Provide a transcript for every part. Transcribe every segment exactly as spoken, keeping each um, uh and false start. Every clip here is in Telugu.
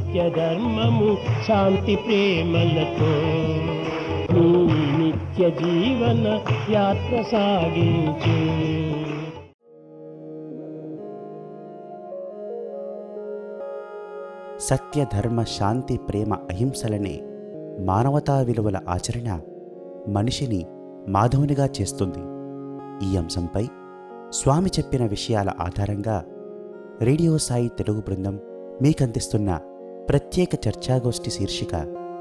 సత్య ధర్మము శాంతి ప్రేమలతో నీ నిత్య జీవన యాత్ర సాగించు. సత్య ధర్మ శాంతి ప్రేమ అహింసలనే మానవతా విలువల ఆచరణ మనిషిని మాధవునిగా చేస్తుంది. ఈ అంశంపై స్వామి చెప్పిన విషయాల ఆధారంగా రేడియో సాయి తెలుగు బృందం మీకందిస్తున్న ప్రత్యేక చర్చాగోష్ఠి శీర్షిక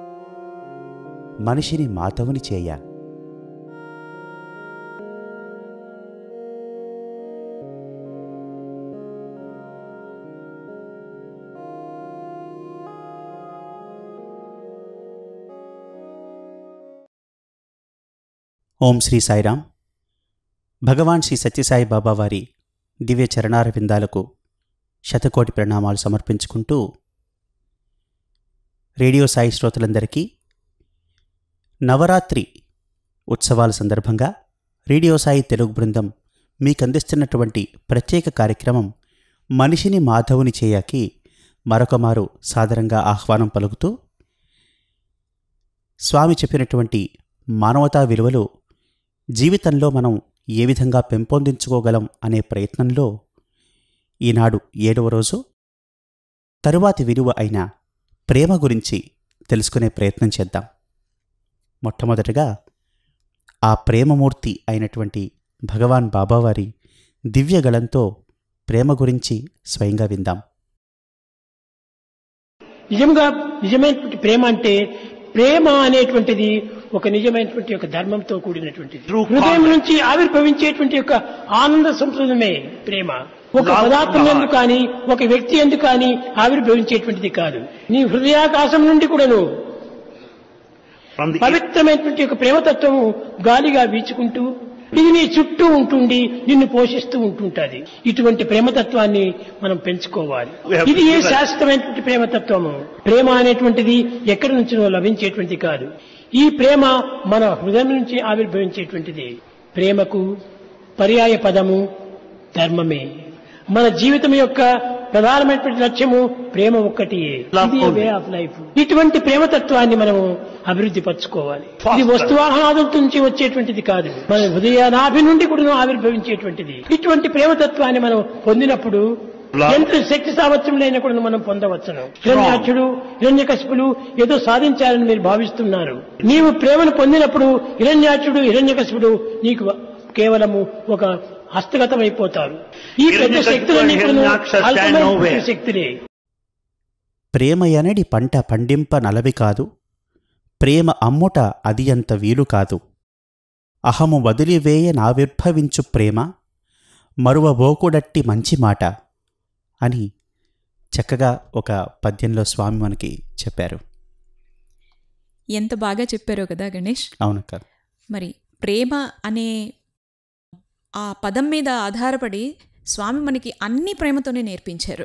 మనిషిని మాధవుని చేయ. ఓం శ్రీ సాయిరామ్. భగవాన్ శ్రీ సత్యసాయి బాబా వారి దివ్య చరణార విందాలకు శతకోటి ప్రణామాలు సమర్పించుకుంటూ రేడియో సాయి శ్రోతలందరికీ నవరాత్రి ఉత్సవాల సందర్భంగా రేడియో సాయి తెలుగు బృందం మీకందిస్తున్నటువంటి ప్రత్యేక కార్యక్రమం మనిషిని మాధవుని చేయకి మరొకమారు సాదరంగా ఆహ్వానం పలుకుతూ స్వామి చెప్పినటువంటి మానవతా విలువలు జీవితంలో మనం ఏ విధంగా పెంపొందించుకోగలం అనే ప్రయత్నంలో ఈనాడు ఏడవ రోజు తరువాతి విలువ అయిన ప్రేమ గురించి తెలుసుకునే ప్రయత్నం చేద్దాం. మొట్టమొదటగా ఆ ప్రేమమూర్తి అయినటువంటి భగవాన్ బాబావారి దివ్యగళంతో ప్రేమ గురించి స్వయంగా విందాం. నిజంగా నిజమైనటువంటి ప్రేమ అంటే, ప్రేమ అనేటువంటిది ఒక నిజమైనటువంటి ఒక ధర్మంతో కూడినటువంటిది. హృదయం నుంచి ఆవిర్భవించేటువంటి యొక్క ఆనంద సంతృప్తమే ప్రేమ. ఒక పదార్థం ఎందుకు కానీ, ఒక వ్యక్తి ఎందుకు కానీ ఆవిర్భవించేటువంటిది కాదు. నీ హృదయాకాశం నుండి కూడాను పవిత్రమైనటువంటి యొక్క ప్రేమతత్వము గాలిగా వీచుకుంటూ ఇది నీ చుట్టూ ఉంటుండి నిన్ను పోషిస్తూ ఉంటుంటది. ఇటువంటి ప్రేమతత్వాన్ని మనం పెంచుకోవాలి. ఇది ఏ శాశ్వతమైనటువంటి ప్రేమతత్వము. ప్రేమ అనేటువంటిది ఎక్కడి నుంచో లభించేటువంటిది కాదు. ఈ ప్రేమ మన హృదయం నుంచి ఆవిర్భవించేటువంటిది. ప్రేమకు పర్యాయ పదము ధర్మమే. మన జీవితం యొక్క ప్రధానమైనటువంటి లక్ష్యము ప్రేమ ఒక్కటియే. Way of life. ఇటువంటి ప్రేమతత్వాన్ని మనము అభివృద్ధి పరచుకోవాలి. ఇది వస్తువాహనాదుల నుంచి వచ్చేటువంటిది కాదు, మన హృదయనాభి నుండి కూడా ఆవిర్భవించేటువంటిది. ఇటువంటి ప్రేమతత్వాన్ని మనం పొందినప్పుడు ఎంత శక్తి సామర్థ్యం కూడా మనం పొందవచ్చును. హిరణ్యాక్షుడు హిరణ్యకశిపులు ఏదో సాధించాలని మీరు భావిస్తున్నారు. నీవు ప్రేమను పొందినప్పుడు హిరణ్యాక్షుడు హిరణ్యకశిపుడు నీకు కేవలము ఒక హస్తగతమైపోతారు. ఈ పెద్ద శక్తులన్నీ శక్తులే. ప్రేమయనడి పంట పండింప నలవి కాదు, ప్రేమ అమ్ముట అది అంత వీలు కాదు. అహము వదిలివేయ నావిర్భవించు ప్రేమ, మరువబోకుడట్టి మంచి మాట అని చక్కగా ఒక పద్యంలో స్వామి మనకి చెప్పారు. ఎంత బాగా చెప్పారో కదా గణేష్. అవునక్క. మరి ప్రేమ అనే ఆ పదం మీద ఆధారపడి స్వామి మనకి అన్ని ప్రేమతోనే నేర్పించారు.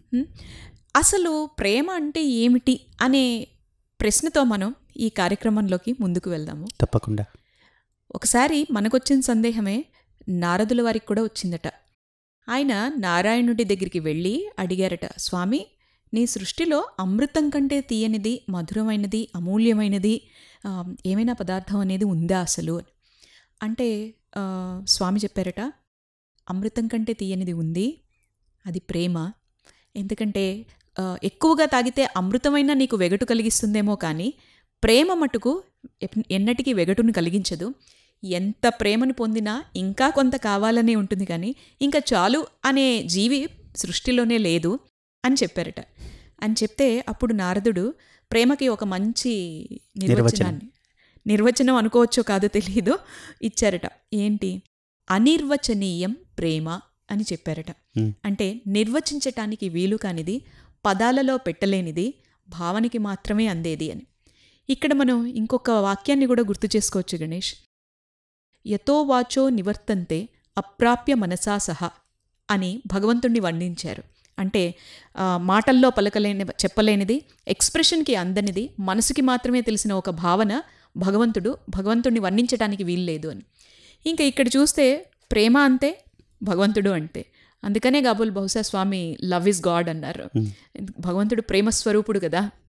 అసలు ప్రేమ అంటే ఏమిటి అనే ప్రశ్నతో మనం ఈ కార్యక్రమంలోకి ముందుకు వెళ్దాము. తప్పకుండా. ఒకసారి మనకొచ్చిన సందేహమే నారదుల వారికి కూడా వచ్చిందట. ఆయన నారాయణుడి దగ్గరికి వెళ్ళి అడిగారట, స్వామి నీ సృష్టిలో అమృతం కంటే తీయనిది, మధురమైనది, అమూల్యమైనది ఏమైనా పదార్థం అనేది ఉందా అసలు అంటే స్వామి చెప్పారట, అమృతం కంటే తీయనిది ఉంది, అది ప్రేమ. ఎందుకంటే ఎక్కువగా తాగితే అమృతమైన నీకు వెగటు కలిగిస్తుందేమో కానీ ప్రేమ మటుకు ఎన్నటికీ వెగటును కలిగించదు. ఎంత ప్రేమను పొందినా ఇంకా కొంత కావాలనే ఉంటుంది, కానీ ఇంకా చాలు అనే జీవి సృష్టిలోనే లేదు అని చెప్పారట. అని చెప్తే అప్పుడు నారదుడు ప్రేమకి ఒక మంచి నిర్వచనాన్ని, నిర్వచనం అనుకోవచ్చో కాదో తెలియదు, ఇచ్చారట. ఏంటి? అనిర్వచనీయం ప్రేమ అని చెప్పారట. అంటే నిర్వచించటానికి వీలు కానిది, పదాలలో పెట్టలేనిది, భావనకి మాత్రమే అందేది అని. ఇక్కడ మనం ఇంకొక వాక్యాన్ని కూడా గుర్తు చేసుకోవచ్చు గణేష్. యతో వాచో నివర్తంతే అప్రాప్య మనసా సహ అని భగవంతుణ్ణి వర్ణించారు. అంటే మాటల్లో పలకలేని, చెప్పలేనిది, ఎక్స్ప్రెషన్కి అందనిది, మనసుకి మాత్రమే తెలిసిన ఒక భావన భగవంతుడు భగవంతుడిని వర్ణించటానికి వీల్లేదు అని. ఇంకా ఇక్కడ చూస్తే ప్రేమ అంతే, భగవంతుడు అంతే. అందుకనే కాబోలు బహుశా స్వామి లవ్ ఇస్ గాడ్ అన్నారు. భగవంతుడు ప్రేమస్వరూపుడు కదా.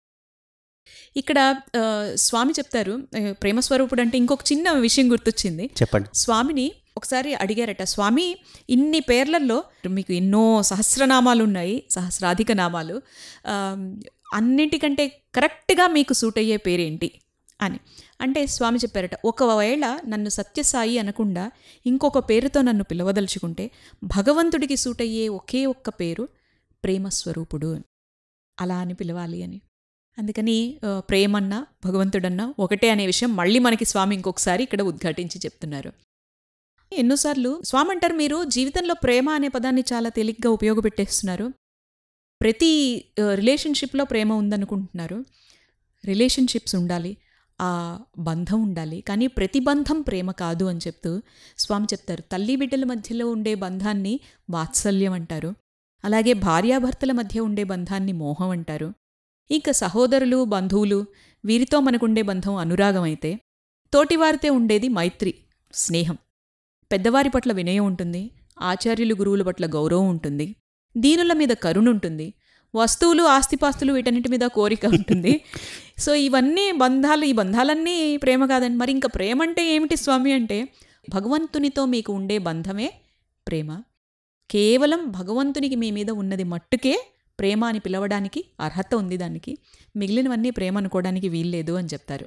ఇక్కడ స్వామి చెప్తారు ప్రేమస్వరూపుడు అంటే ఇంకొక చిన్న విషయం గుర్తొచ్చింది. చెప్పండి. స్వామిని ఒకసారి అడిగారట, స్వామి ఇన్ని పేర్లలో మీకు ఎన్నో సహస్రనామాలు ఉన్నాయి, సహస్రాధిక నామాలు, అన్నిటికంటే కరెక్ట్గా మీకు సూట్ అయ్యే పేరేంటి అని అంటే స్వామి చెప్పారట, ఒకవేళ నన్ను సత్యసాయి అనకుండా ఇంకొక పేరుతో నన్ను పిలవదలుచుకుంటే భగవంతుడికి సూట్ అయ్యే ఒకే ఒక్క పేరు ప్రేమస్వరూపుడు, అలా అని పిలవాలి అని. అందుకని ప్రేమన్నా భగవంతుడన్నా ఒకటే అనే విషయం మళ్ళీ మనకి స్వామి ఇంకొకసారి ఇక్కడ ఉద్ఘాటించి చెప్తున్నారు. ఎన్నోసార్లు స్వామి అంటారు, మీరు జీవితంలో ప్రేమ అనే పదాన్ని చాలా తేలిగ్గా ఉపయోగపెట్టేస్తున్నారు. ప్రతి రిలేషన్షిప్లో ప్రేమ ఉందనుకుంటున్నారు. రిలేషన్షిప్స్ ఉండాలి, ఆ బంధం ఉండాలి, కానీ ప్రతి బంధం ప్రేమ కాదు అని చెప్తూ స్వామి చెప్తారు, తల్లి బిడ్డల మధ్యలో ఉండే బంధాన్ని వాత్సల్యం అంటారు, అలాగే భార్యాభర్తల మధ్య ఉండే బంధాన్ని మోహం అంటారు, ఇంకా సహోదరులు బంధువులు వీరితో మనకుండే బంధం అనురాగం అయితే, తోటివారితో ఉండేది మైత్రి స్నేహం, పెద్దవారి పట్ల వినయం ఉంటుంది, ఆచార్యులు గురువుల పట్ల గౌరవం ఉంటుంది, దీనుల మీద కరుణ ఉంటుంది, వస్తువులు ఆస్తిపాస్తులు వీటన్నిటి మీద కోరిక ఉంటుంది. సో ఇవన్నీ బంధాలు, ఈ బంధాలన్నీ ప్రేమ కాదండి. మరి ఇంకా ప్రేమ అంటే ఏమిటి స్వామి అంటే, భగవంతునితో మీకు ఉండే బంధమే ప్రేమ. కేవలం భగవంతునికి మీ మీద ఉన్నది మట్టుకే ప్రేమ అని పిలవడానికి అర్హత ఉంది, దానికి మిగిలినవన్నీ ప్రేమ అనుకోవడానికి వీల్లేదు అని చెప్తారు.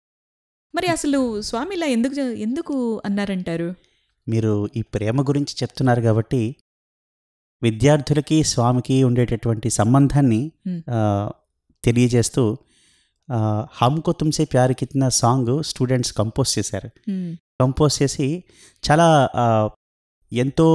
మరి అసలు స్వామి ఇలా ఎందుకు ఎందుకు అన్నారంటారు? మీరు ఈ ప్రేమ గురించి చెప్తున్నారు కాబట్టి విద్యార్థులకి స్వామికి ఉండేటటువంటి సంబంధాన్ని తెలియజేస్తూ Humko Tumse Pyaar Kitna song students compose చేశారు. కంపోజ్ చేసి చాలా ఎంతో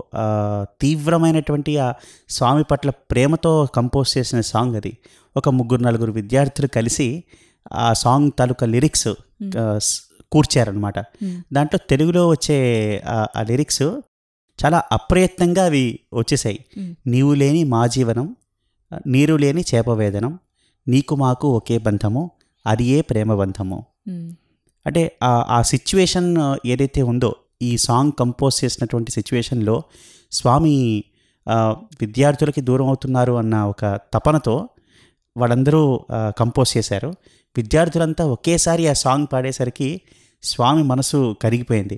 తీవ్రమైనటువంటి ఆ స్వామి పట్ల ప్రేమతో కంపోజ్ చేసిన సాంగ్ అది. ఒక ముగ్గురు నలుగురు విద్యార్థులు కలిసి ఆ సాంగ్ తాలూకా లిరిక్స్ కూర్చారనమాట. దాంట్లో తెలుగులో వచ్చే ఆ లిరిక్స్ చాలా అప్రయత్నంగా అవి వచ్చేసాయి. నీవు లేని మా జీవనం, నీరు లేని చేపవేదనం, నీకు మాకు ఒకే బంధము, అది ఏ ప్రేమ బంధము. అంటే ఆ సిచ్యువేషన్ ఏదైతే ఉందో, ఈ సాంగ్ కంపోజ్ చేసినటువంటి సిచ్యువేషన్లో స్వామి విద్యార్థులకి దూరం అవుతున్నారు అన్న ఒక తపనతో వాళ్ళందరూ కంపోజ్ చేశారు. విద్యార్థులంతా ఒకేసారి ఆ సాంగ్ పాడేసరికి స్వామి మనసు కరిగిపోయింది.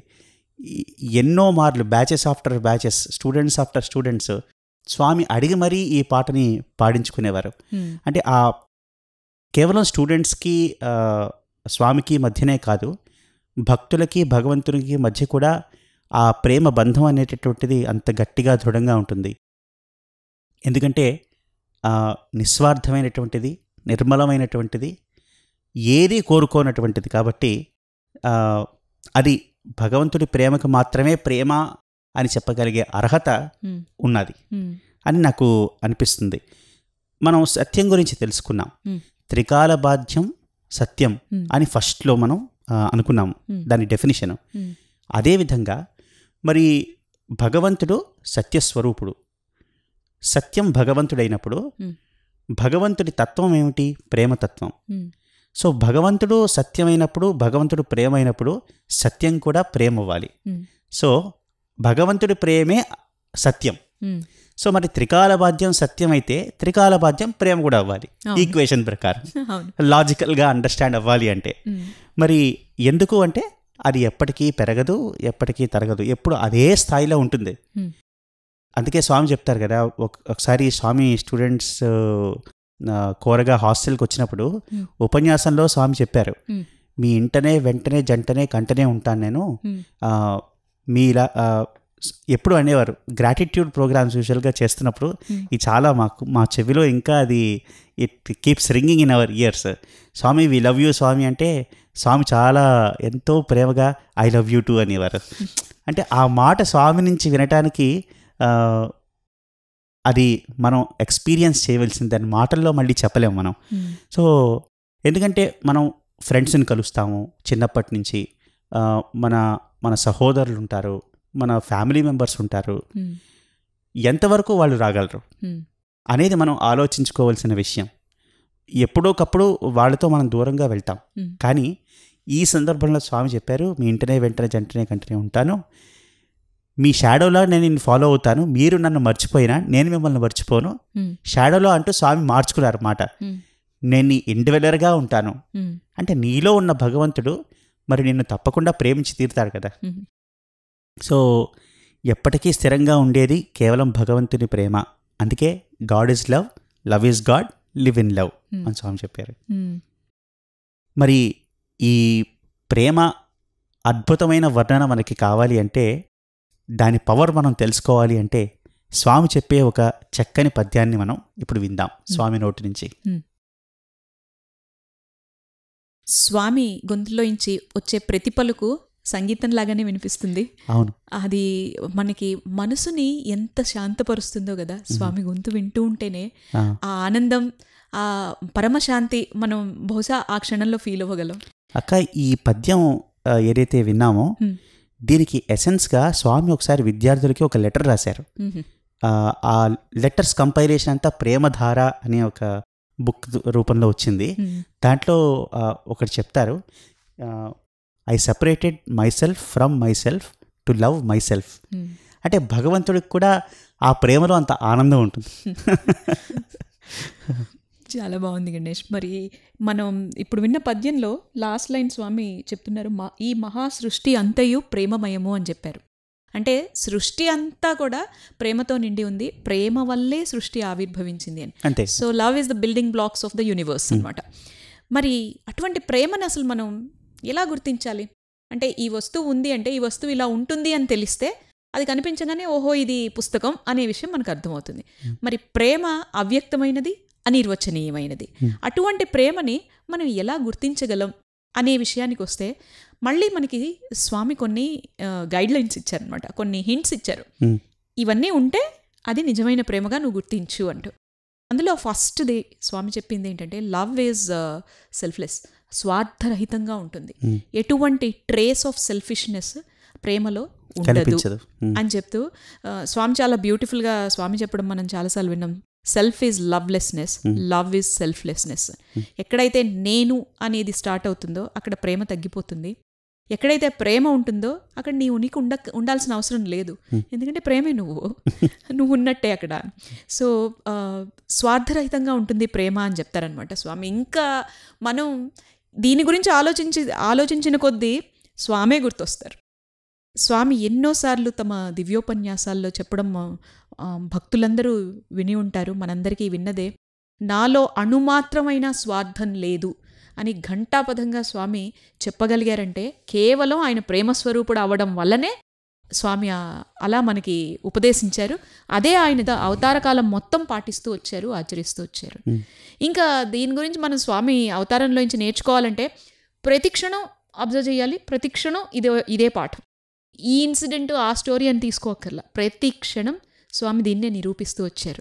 ఎన్నో మార్లు batches after batches, students after students Swami అడిగి మరీ ఈ పాటని పాడించుకునేవారు. అంటే ఆ కేవలం స్టూడెంట్స్కి స్వామికి మధ్యనే కాదు, భక్తులకి భగవంతునికి మధ్య కూడా ఆ ప్రేమ బంధం అనేటటువంటిది అంత గట్టిగా దృఢంగా ఉంటుంది. ఎందుకంటే నిస్వార్థమైనటువంటిది, నిర్మలమైనటువంటిది, ఏదీ కోరుకోనటువంటిది కాబట్టి అది భగవంతుడి ప్రేమకు మాత్రమే ప్రేమ అని చెప్పగలిగే అర్హత ఉన్నది అని నాకు అనిపిస్తుంది. మనం సత్యం గురించి తెలుసుకున్నాం. త్రికాల బాధ్యం సత్యం అని ఫస్ట్లో మనం అనుకున్నాము దాని డెఫినిషను. అదేవిధంగా మరి భగవంతుడు సత్యస్వరూపుడు. సత్యం భగవంతుడైనప్పుడు భగవంతుడి తత్వం ఏమిటి? ప్రేమతత్వం. సో భగవంతుడు సత్యమైనప్పుడు, భగవంతుడు ప్రేమ అయినప్పుడు సత్యం కూడా ప్రేమ అవ్వాలి. సో భగవంతుడి ప్రేమే సత్యం. సో మరి త్రికాల బాధ్యం సత్యం అయితే త్రికాల బాధ్యం ప్రేమ కూడా అవ్వాలి ఈక్వేషన్ ప్రకారం, లాజికల్గా అండర్స్టాండ్ అవ్వాలి. అంటే మరి ఎందుకు అంటే అది ఎప్పటికీ పెరగదు, ఎప్పటికీ తరగదు, ఎప్పుడు అదే స్థాయిలో ఉంటుంది. అందుకే స్వామి చెప్తారు కదా, ఒకసారి స్వామి స్టూడెంట్స్ కోరగా హాస్టల్కి వచ్చినప్పుడు ఉపన్యాసంలో స్వామి చెప్పారు, మీ ఇంటనే వెంటనే జంటనే కంటనే ఉంటాను నేను. మీలా ఎప్పుడు అనేవారు గ్రాటిట్యూడ్ ప్రోగ్రామ్స్ యూజువల్గా చేస్తున్నప్పుడు ఇది చాలా మాకు మా చెవిలో ఇంకా అది it keeps ringing in our ears. Swami we love you Swami అంటే స్వామి చాలా ఎంతో ప్రేమగా ఐ లవ్ యూ టూ అనేవారు. అంటే ఆ మాట స్వామి నుంచి వినటానికి అది మనం ఎక్స్పీరియన్స్ చేయవలసింది, దాని మాటల్లో మళ్ళీ చెప్పలేము మనం. సో ఎందుకంటే మనం ఫ్రెండ్స్ని కలుస్తాము చిన్నప్పటి నుంచి, మన మన సహోదరులు ఉంటారు, మన ఫ్యామిలీ మెంబర్స్ ఉంటారు, ఎంతవరకు వాళ్ళు రాగలరు అనేది మనం ఆలోచించుకోవాల్సిన విషయం. ఎప్పుడోకప్పుడు వాళ్ళతో మనం దూరంగా వెళ్తాం, కానీ ఈ సందర్భంలో స్వామి చెప్పారు, మీ ఇంటనే వెంటనే జంటనే కంటనే ఉంటాను, మీ షాడోలో నేను నిన్ను ఫాలో అవుతాను, మీరు నన్ను మర్చిపోయినా నేను మిమ్మల్ని మర్చిపోను. షాడోలో అంటూ స్వామి మార్చుకున్నారు మాట. నేను నీ ఇండివిజువల్గా ఉంటాను అంటే నీలో ఉన్న భగవంతుడు మరి నిన్ను తప్పకుండా ప్రేమించి తీరుతాడు కదా. సో ఎప్పటికీ స్థిరంగా ఉండేది కేవలం భగవంతుని ప్రేమ. అందుకే God is love, love is God, live in love అని స్వామి చెప్పారు. మరి ఈ ప్రేమ అద్భుతమైన వర్ణన మనకి కావాలి అంటే, దాని పవర్ మనం తెలుసుకోవాలి అంటే స్వామి చెప్పే ఒక చక్కని పద్యాన్ని మనం ఇప్పుడు విందాం స్వామి నోటి నుంచి. స్వామి గొంతులోంచి వచ్చే ప్రతి పలుకు సంగీతంలాగానే వినిపిస్తుంది. అవును, అది మనకి మనసుని ఎంత శాంతపరుస్తుందో కదా స్వామి గొంతు వింటూ ఉంటేనే. ఆ ఆనందం, ఆ పరమశాంతి మనం బహుశా ఆ క్షణంలో ఫీల్ అవ్వగలం. అక్క, ఈ పద్యం ఏదైతే విన్నామో దీనికి ఎసెన్స్గా స్వామి ఒకసారి విద్యార్థులకి ఒక లెటర్ రాశారు. ఆ లెటర్స్ కంపైలేషన్ అంతా ప్రేమధార అనే ఒక బుక్ రూపంలో వచ్చింది. దాంట్లో ఒకటి చెప్తారు, I separated myself from myself to love myself. అంటే భగవంతుడికి కూడా ఆ ప్రేమలో అంత ఆనందం ఉంటుంది. చాలా బాగుంది గణేష్. మరి మనం ఇప్పుడు విన్న పద్యంలో లాస్ట్ లైన్ స్వామి చెప్తున్నారు, మా ఈ మహా సృష్టి అంతయు ప్రేమమయము అని చెప్పారు. అంటే సృష్టి అంతా కూడా ప్రేమతో నిండి ఉంది, ప్రేమ వల్లే సృష్టి ఆవిర్భవించింది అని. అంటే so love is the building blocks of the universe అనమాట. మరి అటువంటి ప్రేమను అసలు మనం ఎలా గుర్తించాలి అంటే, ఈ వస్తువు ఉంది అంటే ఈ వస్తువు ఇలా ఉంటుంది అని తెలిస్తే అది కనిపించగానే ఓహో ఇది పుస్తకం అనే విషయం మనకు అర్థమవుతుంది. మరి ప్రేమ అవ్యక్తమైనది, అనిర్వచనీయమైనది. అటువంటి ప్రేమని మనం ఎలా గుర్తించగలం అనే విషయానికి వస్తే మళ్ళీ మనకి స్వామి కొన్ని గైడ్ లైన్స్ ఇచ్చారనమాట, కొన్ని హింట్స్ ఇచ్చారు. ఇవన్నీ ఉంటే అది నిజమైన ప్రేమగా నువ్వు గుర్తించు అంటూ. అందులో ఫస్ట్ది స్వామి చెప్పింది ఏంటంటే, లవ్ ఈజ్ సెల్ఫ్లెస్, స్వార్థరహితంగా ఉంటుంది. ఎటువంటి ట్రేస్ ఆఫ్ సెల్ఫిష్నెస్ ప్రేమలో ఉండదు అని చెప్తూ స్వామి చాలా బ్యూటిఫుల్గా స్వామి చెప్పడం మనం చాలాసార్లు విన్నాం. Self is lovelessness, love is selflessness. ఎక్కడైతే నేను అనేది స్టార్ట్ అవుతుందో అక్కడ ప్రేమ తగ్గిపోతుంది. ఎక్కడైతే ప్రేమ ఉంటుందో అక్కడ నీ ఉనికి ఉండ ఉండాల్సిన అవసరం లేదు, ఎందుకంటే ప్రేమే నువ్వు నువ్వు ఉన్నట్టే అక్కడ. సో స్వార్థరహితంగా ఉంటుంది ప్రేమ అని చెప్తారనమాట స్వామి. ఇంకా మనం దీని గురించి ఆలోచించి ఆలోచించిన కొద్దీ స్వామే గుర్తొస్తారు. స్వామి ఎన్నోసార్లు తమ దివ్యోపన్యాసాల్లో చెప్పడం భక్తులందరూ విని ఉంటారు, మనందరికీ విన్నదే. నాలో అణుమాత్రమైన స్వార్థం లేదు అని ఘంటాపథంగా స్వామి చెప్పగలిగారంటే కేవలం ఆయన ప్రేమస్వరూపుడు అవ్వడం వల్లనే స్వామి అలా మనకి ఉపదేశించారు. అదే ఆయన అవతారకాలం మొత్తం పాటిస్తూ వచ్చారు, ఆచరిస్తూ వచ్చారు. ఇంకా దీని గురించి మనం స్వామి అవతారంలోంచి నేర్చుకోవాలంటే ప్రతి క్షణం అబ్జర్వ్ చేయాలి, ప్రతి క్షణం ఇదే ఇదే పాఠం. ఈ ఇన్సిడెంట్ ఆ స్టోరీ అని తీసుకోకర్లా, ప్రతి క్షణం స్వామి దీన్నే నిరూపిస్తూ వచ్చారు.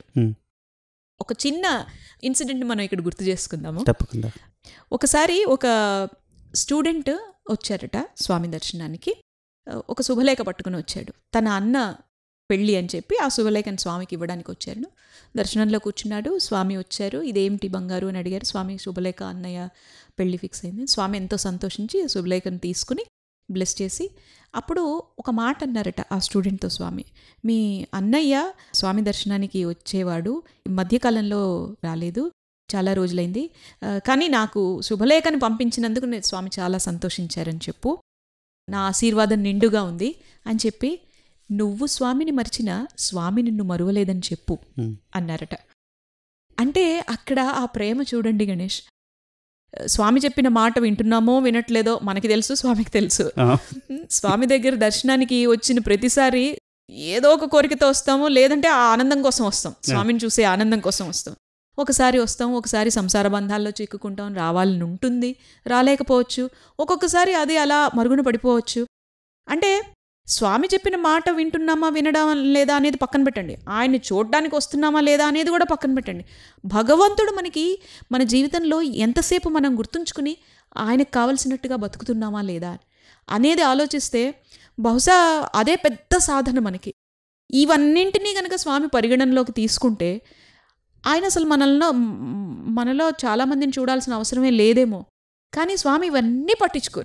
ఒక చిన్న ఇన్సిడెంట్ మనం ఇక్కడ గుర్తు చేసుకుందాము. తప్పకుండా. ఒకసారి ఒక స్టూడెంట్ వచ్చారట స్వామి దర్శనానికి. ఒక శుభలేఖ పట్టుకుని వచ్చాడు, తన అన్న పెళ్ళి అని చెప్పి ఆ శుభలేఖను స్వామికి ఇవ్వడానికి వచ్చారు. దర్శనంలో కూర్చున్నాడు, స్వామి వచ్చారు. ఇదేమిటి బంగారు అని అడిగారు. స్వామి శుభలేఖ అన్నయ్య పెళ్ళి ఫిక్స్ అయింది. స్వామి ఎంతో సంతోషించి శుభలేఖను తీసుకుని బ్లెస్ చేసి అప్పుడు ఒక మాట అన్నారట ఆ స్టూడెంట్తో స్వామి, మీ అన్నయ్య స్వామి దర్శనానికి వచ్చేవాడు, మధ్యకాలంలో రాలేదు, చాలా రోజులైంది, కానీ నాకు శుభలేఖని పంపించినందుకు నేను స్వామి చాలా సంతోషించారని చెప్పు, నా ఆశీర్వాదం నిండుగా ఉంది అని చెప్పి, నువ్వు స్వామిని మరిచినా స్వామి నిన్ను మరువలేదని చెప్పు అన్నారట. అంటే అక్కడ ఆ ప్రేమ చూడండి గణేష్. స్వామి చెప్పిన మాట వింటున్నామో వినట్లేదో మనకి తెలుసు, స్వామికి తెలుసు. స్వామి దగ్గర దర్శనానికి వచ్చిన ప్రతిసారి ఏదో ఒక కోరికతో వస్తాము, లేదంటే ఆ ఆనందం కోసం వస్తాం, స్వామిని చూసే ఆనందం కోసం వస్తాం. ఒకసారి వస్తాం, ఒకసారి సంసార బంధాల్లో చిక్కుకుంటాం, రావాలని ఉంటుంది, రాలేకపోవచ్చు, ఒక్కొక్కసారి అది అలా మరుగున పడిపోవచ్చు. అంటే స్వామి చెప్పిన మాట వింటున్నామా వినడం లేదా అనేది పక్కన పెట్టండి, ఆయన్ని చూడడానికి వస్తున్నామా లేదా అనేది కూడా పక్కన పెట్టండి. భగవంతుడు మనకి మన జీవితంలో ఎంతసేపు మనం గుర్తుంచుకుని ఆయనకు కావలసినట్టుగా బతుకుతున్నామా లేదా అనేది ఆలోచిస్తే బహుశా అదే పెద్ద సాధన మనకి. ఇవన్నింటినీ కనుక స్వామి పరిగణనలోకి తీసుకుంటే ఆయన అసలు మనలో మనలో చాలామందిని చూడాల్సిన అవసరమే లేదేమో. కానీ స్వామి ఇవన్నీ పట్టించుకోరు.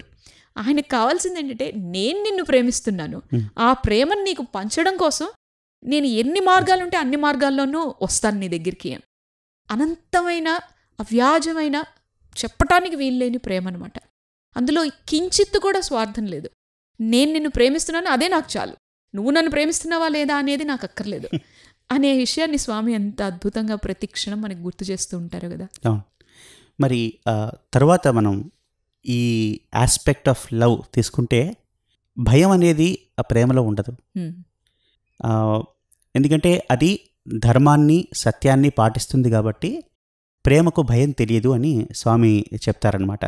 ఆయనకు కావాల్సింది ఏంటంటే నేను నిన్ను ప్రేమిస్తున్నాను, ఆ ప్రేమను నీకు పంచడం కోసం నేను ఎన్ని మార్గాలుంటే అన్ని మార్గాల్లోనూ వస్తాను నీ దగ్గరికి. అనంతమైన అవ్యాజమైన చెప్పటానికి వీల్లేని ప్రేమ అనమాట. అందులో కించిత్తు కూడా స్వార్థం లేదు. నేను నిన్ను ప్రేమిస్తున్నాను, అదే నాకు చాలు, నువ్వు నన్ను ప్రేమిస్తున్నావా లేదా అనేది నాకు అక్కర్లేదు అనే విషయాన్ని స్వామి ఎంత అద్భుతంగా ప్రతి క్షణం మనకు గుర్తు చేస్తూ ఉంటారు కదా. మరి తర్వాత మనం ఈ ఆస్పెక్ట్ ఆఫ్ లవ్ తీసుకుంటే భయం అనేది ఆ ప్రేమలో ఉండదు. ఎందుకంటే అది ధర్మాన్ని సత్యాన్ని పాటిస్తుంది కాబట్టి ప్రేమకు భయం తెలియదు అని స్వామి చెప్తారనమాట.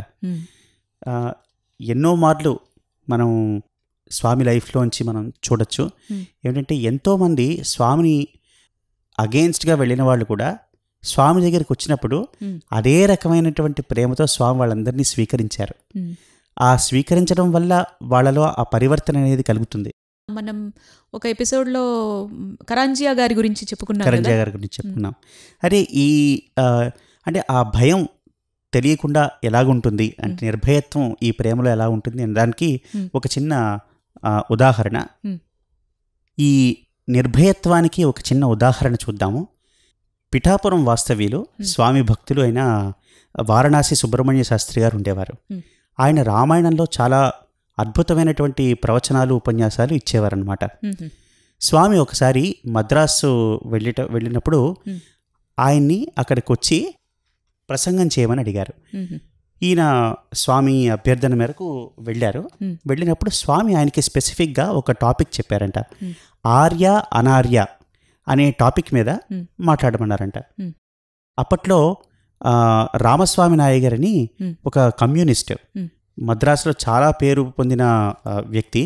ఎన్నో మార్లు మనం స్వామి లైఫ్లోంచి మనం చూడొచ్చు. ఏంటంటే ఎంతోమంది స్వామిని అగెయిన్స్ట్గా వెళ్ళిన వాళ్ళు కూడా స్వామి దగ్గరికి వచ్చినప్పుడు అదే రకమైనటువంటి ప్రేమతో స్వామి వాళ్ళందరినీ స్వీకరించారు. ఆ స్వీకరించడం వల్ల వాళ్ళలో ఆ పరివర్తన అనేది కలుగుతుంది. మనం ఒక ఎపిసోడ్లో కరాంజియా గారి గురించి చెప్పుకున్నాం కరాంజియా గారి గురించి చెప్పుకున్నాం. అరే ఈ అంటే ఆ భయం తెలియకుండా ఎలాగుంటుంది అంటే నిర్భయత్వం ఈ ప్రేమలో ఎలా ఉంటుంది అనే దానికి ఒక చిన్న ఉదాహరణ. ఈ నిర్భయత్వానికి ఒక చిన్న ఉదాహరణ చూద్దాము. పిఠాపురం వాస్తవ్యులు స్వామి భక్తులు అయిన వారణాసి సుబ్రహ్మణ్య శాస్త్రి గారు ఉండేవారు. ఆయన రామాయణంలో చాలా అద్భుతమైనటువంటి ప్రవచనాలు ఉపన్యాసాలు ఇచ్చేవారనమాట. స్వామి ఒకసారి మద్రాసు వెళ్ళేట వెళ్ళినప్పుడు ఆయన్ని అక్కడికి వచ్చి ప్రసంగం చేయమని అడిగారు. ఈయన స్వామి అభ్యర్థన మేరకు వెళ్ళారు. వెళ్ళినప్పుడు స్వామి ఆయనకి స్పెసిఫిక్గా ఒక టాపిక్ చెప్పారంట. ఆర్య అనార్య అనే టాపిక్ మీద మాట్లాడమన్నారంట. అప్పట్లో రామస్వామి నాయగరని ఒక కమ్యూనిస్ట్, మద్రాసులో చాలా పేరు పొందిన వ్యక్తి,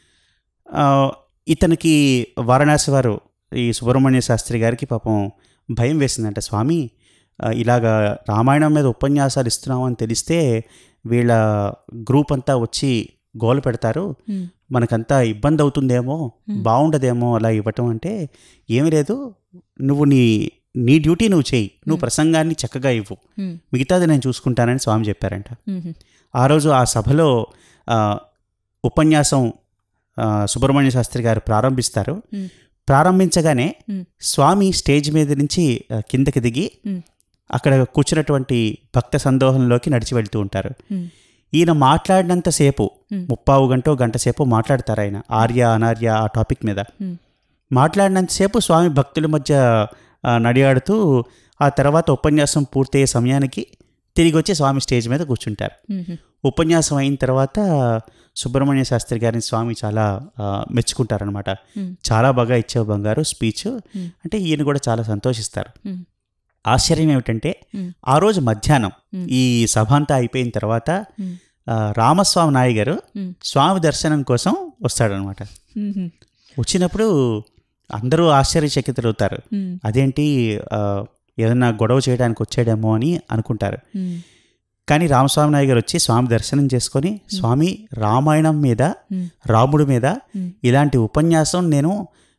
ఇతనికి వారణాసి వారు ఈ సుబ్రహ్మణ్య శాస్త్రి గారికి పాపం భయం వేసిందంట. స్వామి ఇలాగా రామాయణం మీద ఉపన్యాసాలు ఇస్తున్నామని తెలిస్తే వీళ్ళ గ్రూప్ అంతా వచ్చి గోల పెడతారు, మనకంతా ఇబ్బంది అవుతుందేమో, బాగుండదేమో అలా ఇవ్వటం. అంటే ఏమీ లేదు, నువ్వు నీ నీ డ్యూటీ నువ్వు చేయి, నువ్వు ప్రసంగాన్ని చక్కగా ఇవ్వు, మిగతాది నేను చూసుకుంటానని స్వామి చెప్పారంట. ఆ రోజు ఆ సభలో ఉపన్యాసం సుబ్రహ్మణ్య శాస్త్రి గారు ప్రారంభిస్తారు. ప్రారంభించగానే స్వామి స్టేజ్ మీద నుంచి కిందకి దిగి అక్కడ కూర్చున్నటువంటి భక్త సందోహంలోకి నడిచి వెళ్తూ ఉంటారు. ఈయన మాట్లాడినంతసేపు ముప్పావు గంట గంట సేపు మాట్లాడతారు. ఆయన ఆర్య అనార్య ఆ టాపిక్ మీద మాట్లాడినంతసేపు స్వామి భక్తుల మధ్య నడియాడుతూ ఆ తర్వాత ఉపన్యాసం పూర్తయ్యే సమయానికి తిరిగి వచ్చి స్వామి స్టేజ్ మీద కూర్చుంటారు. ఉపన్యాసం అయిన తర్వాత సుబ్రహ్మణ్య శాస్త్రి గారిని స్వామి చాలా మెచ్చుకుంటారనమాట. చాలా బాగా ఇచ్చావు బంగారు స్పీచ్ అంటే ఈయన కూడా చాలా సంతోషిస్తారు. ఆశ్చర్యం ఏమిటంటే ఆ రోజు మధ్యాహ్నం ఈ సభ అంతా అయిపోయిన తర్వాత రామస్వామి నాయ గారు స్వామి దర్శనం కోసం వస్తాడనమాట. వచ్చినప్పుడు అందరూ ఆశ్చర్యచకితులవుతారు. అదేంటి ఏదన్నా గొడవ చేయడానికి వచ్చాడేమో అని అనుకుంటారు. కానీ రామస్వామి నాయ గారు వచ్చి స్వామి దర్శనం చేసుకొని, స్వామి రామాయణం మీద రాముడి మీద ఇలాంటి ఉపన్యాసం నేను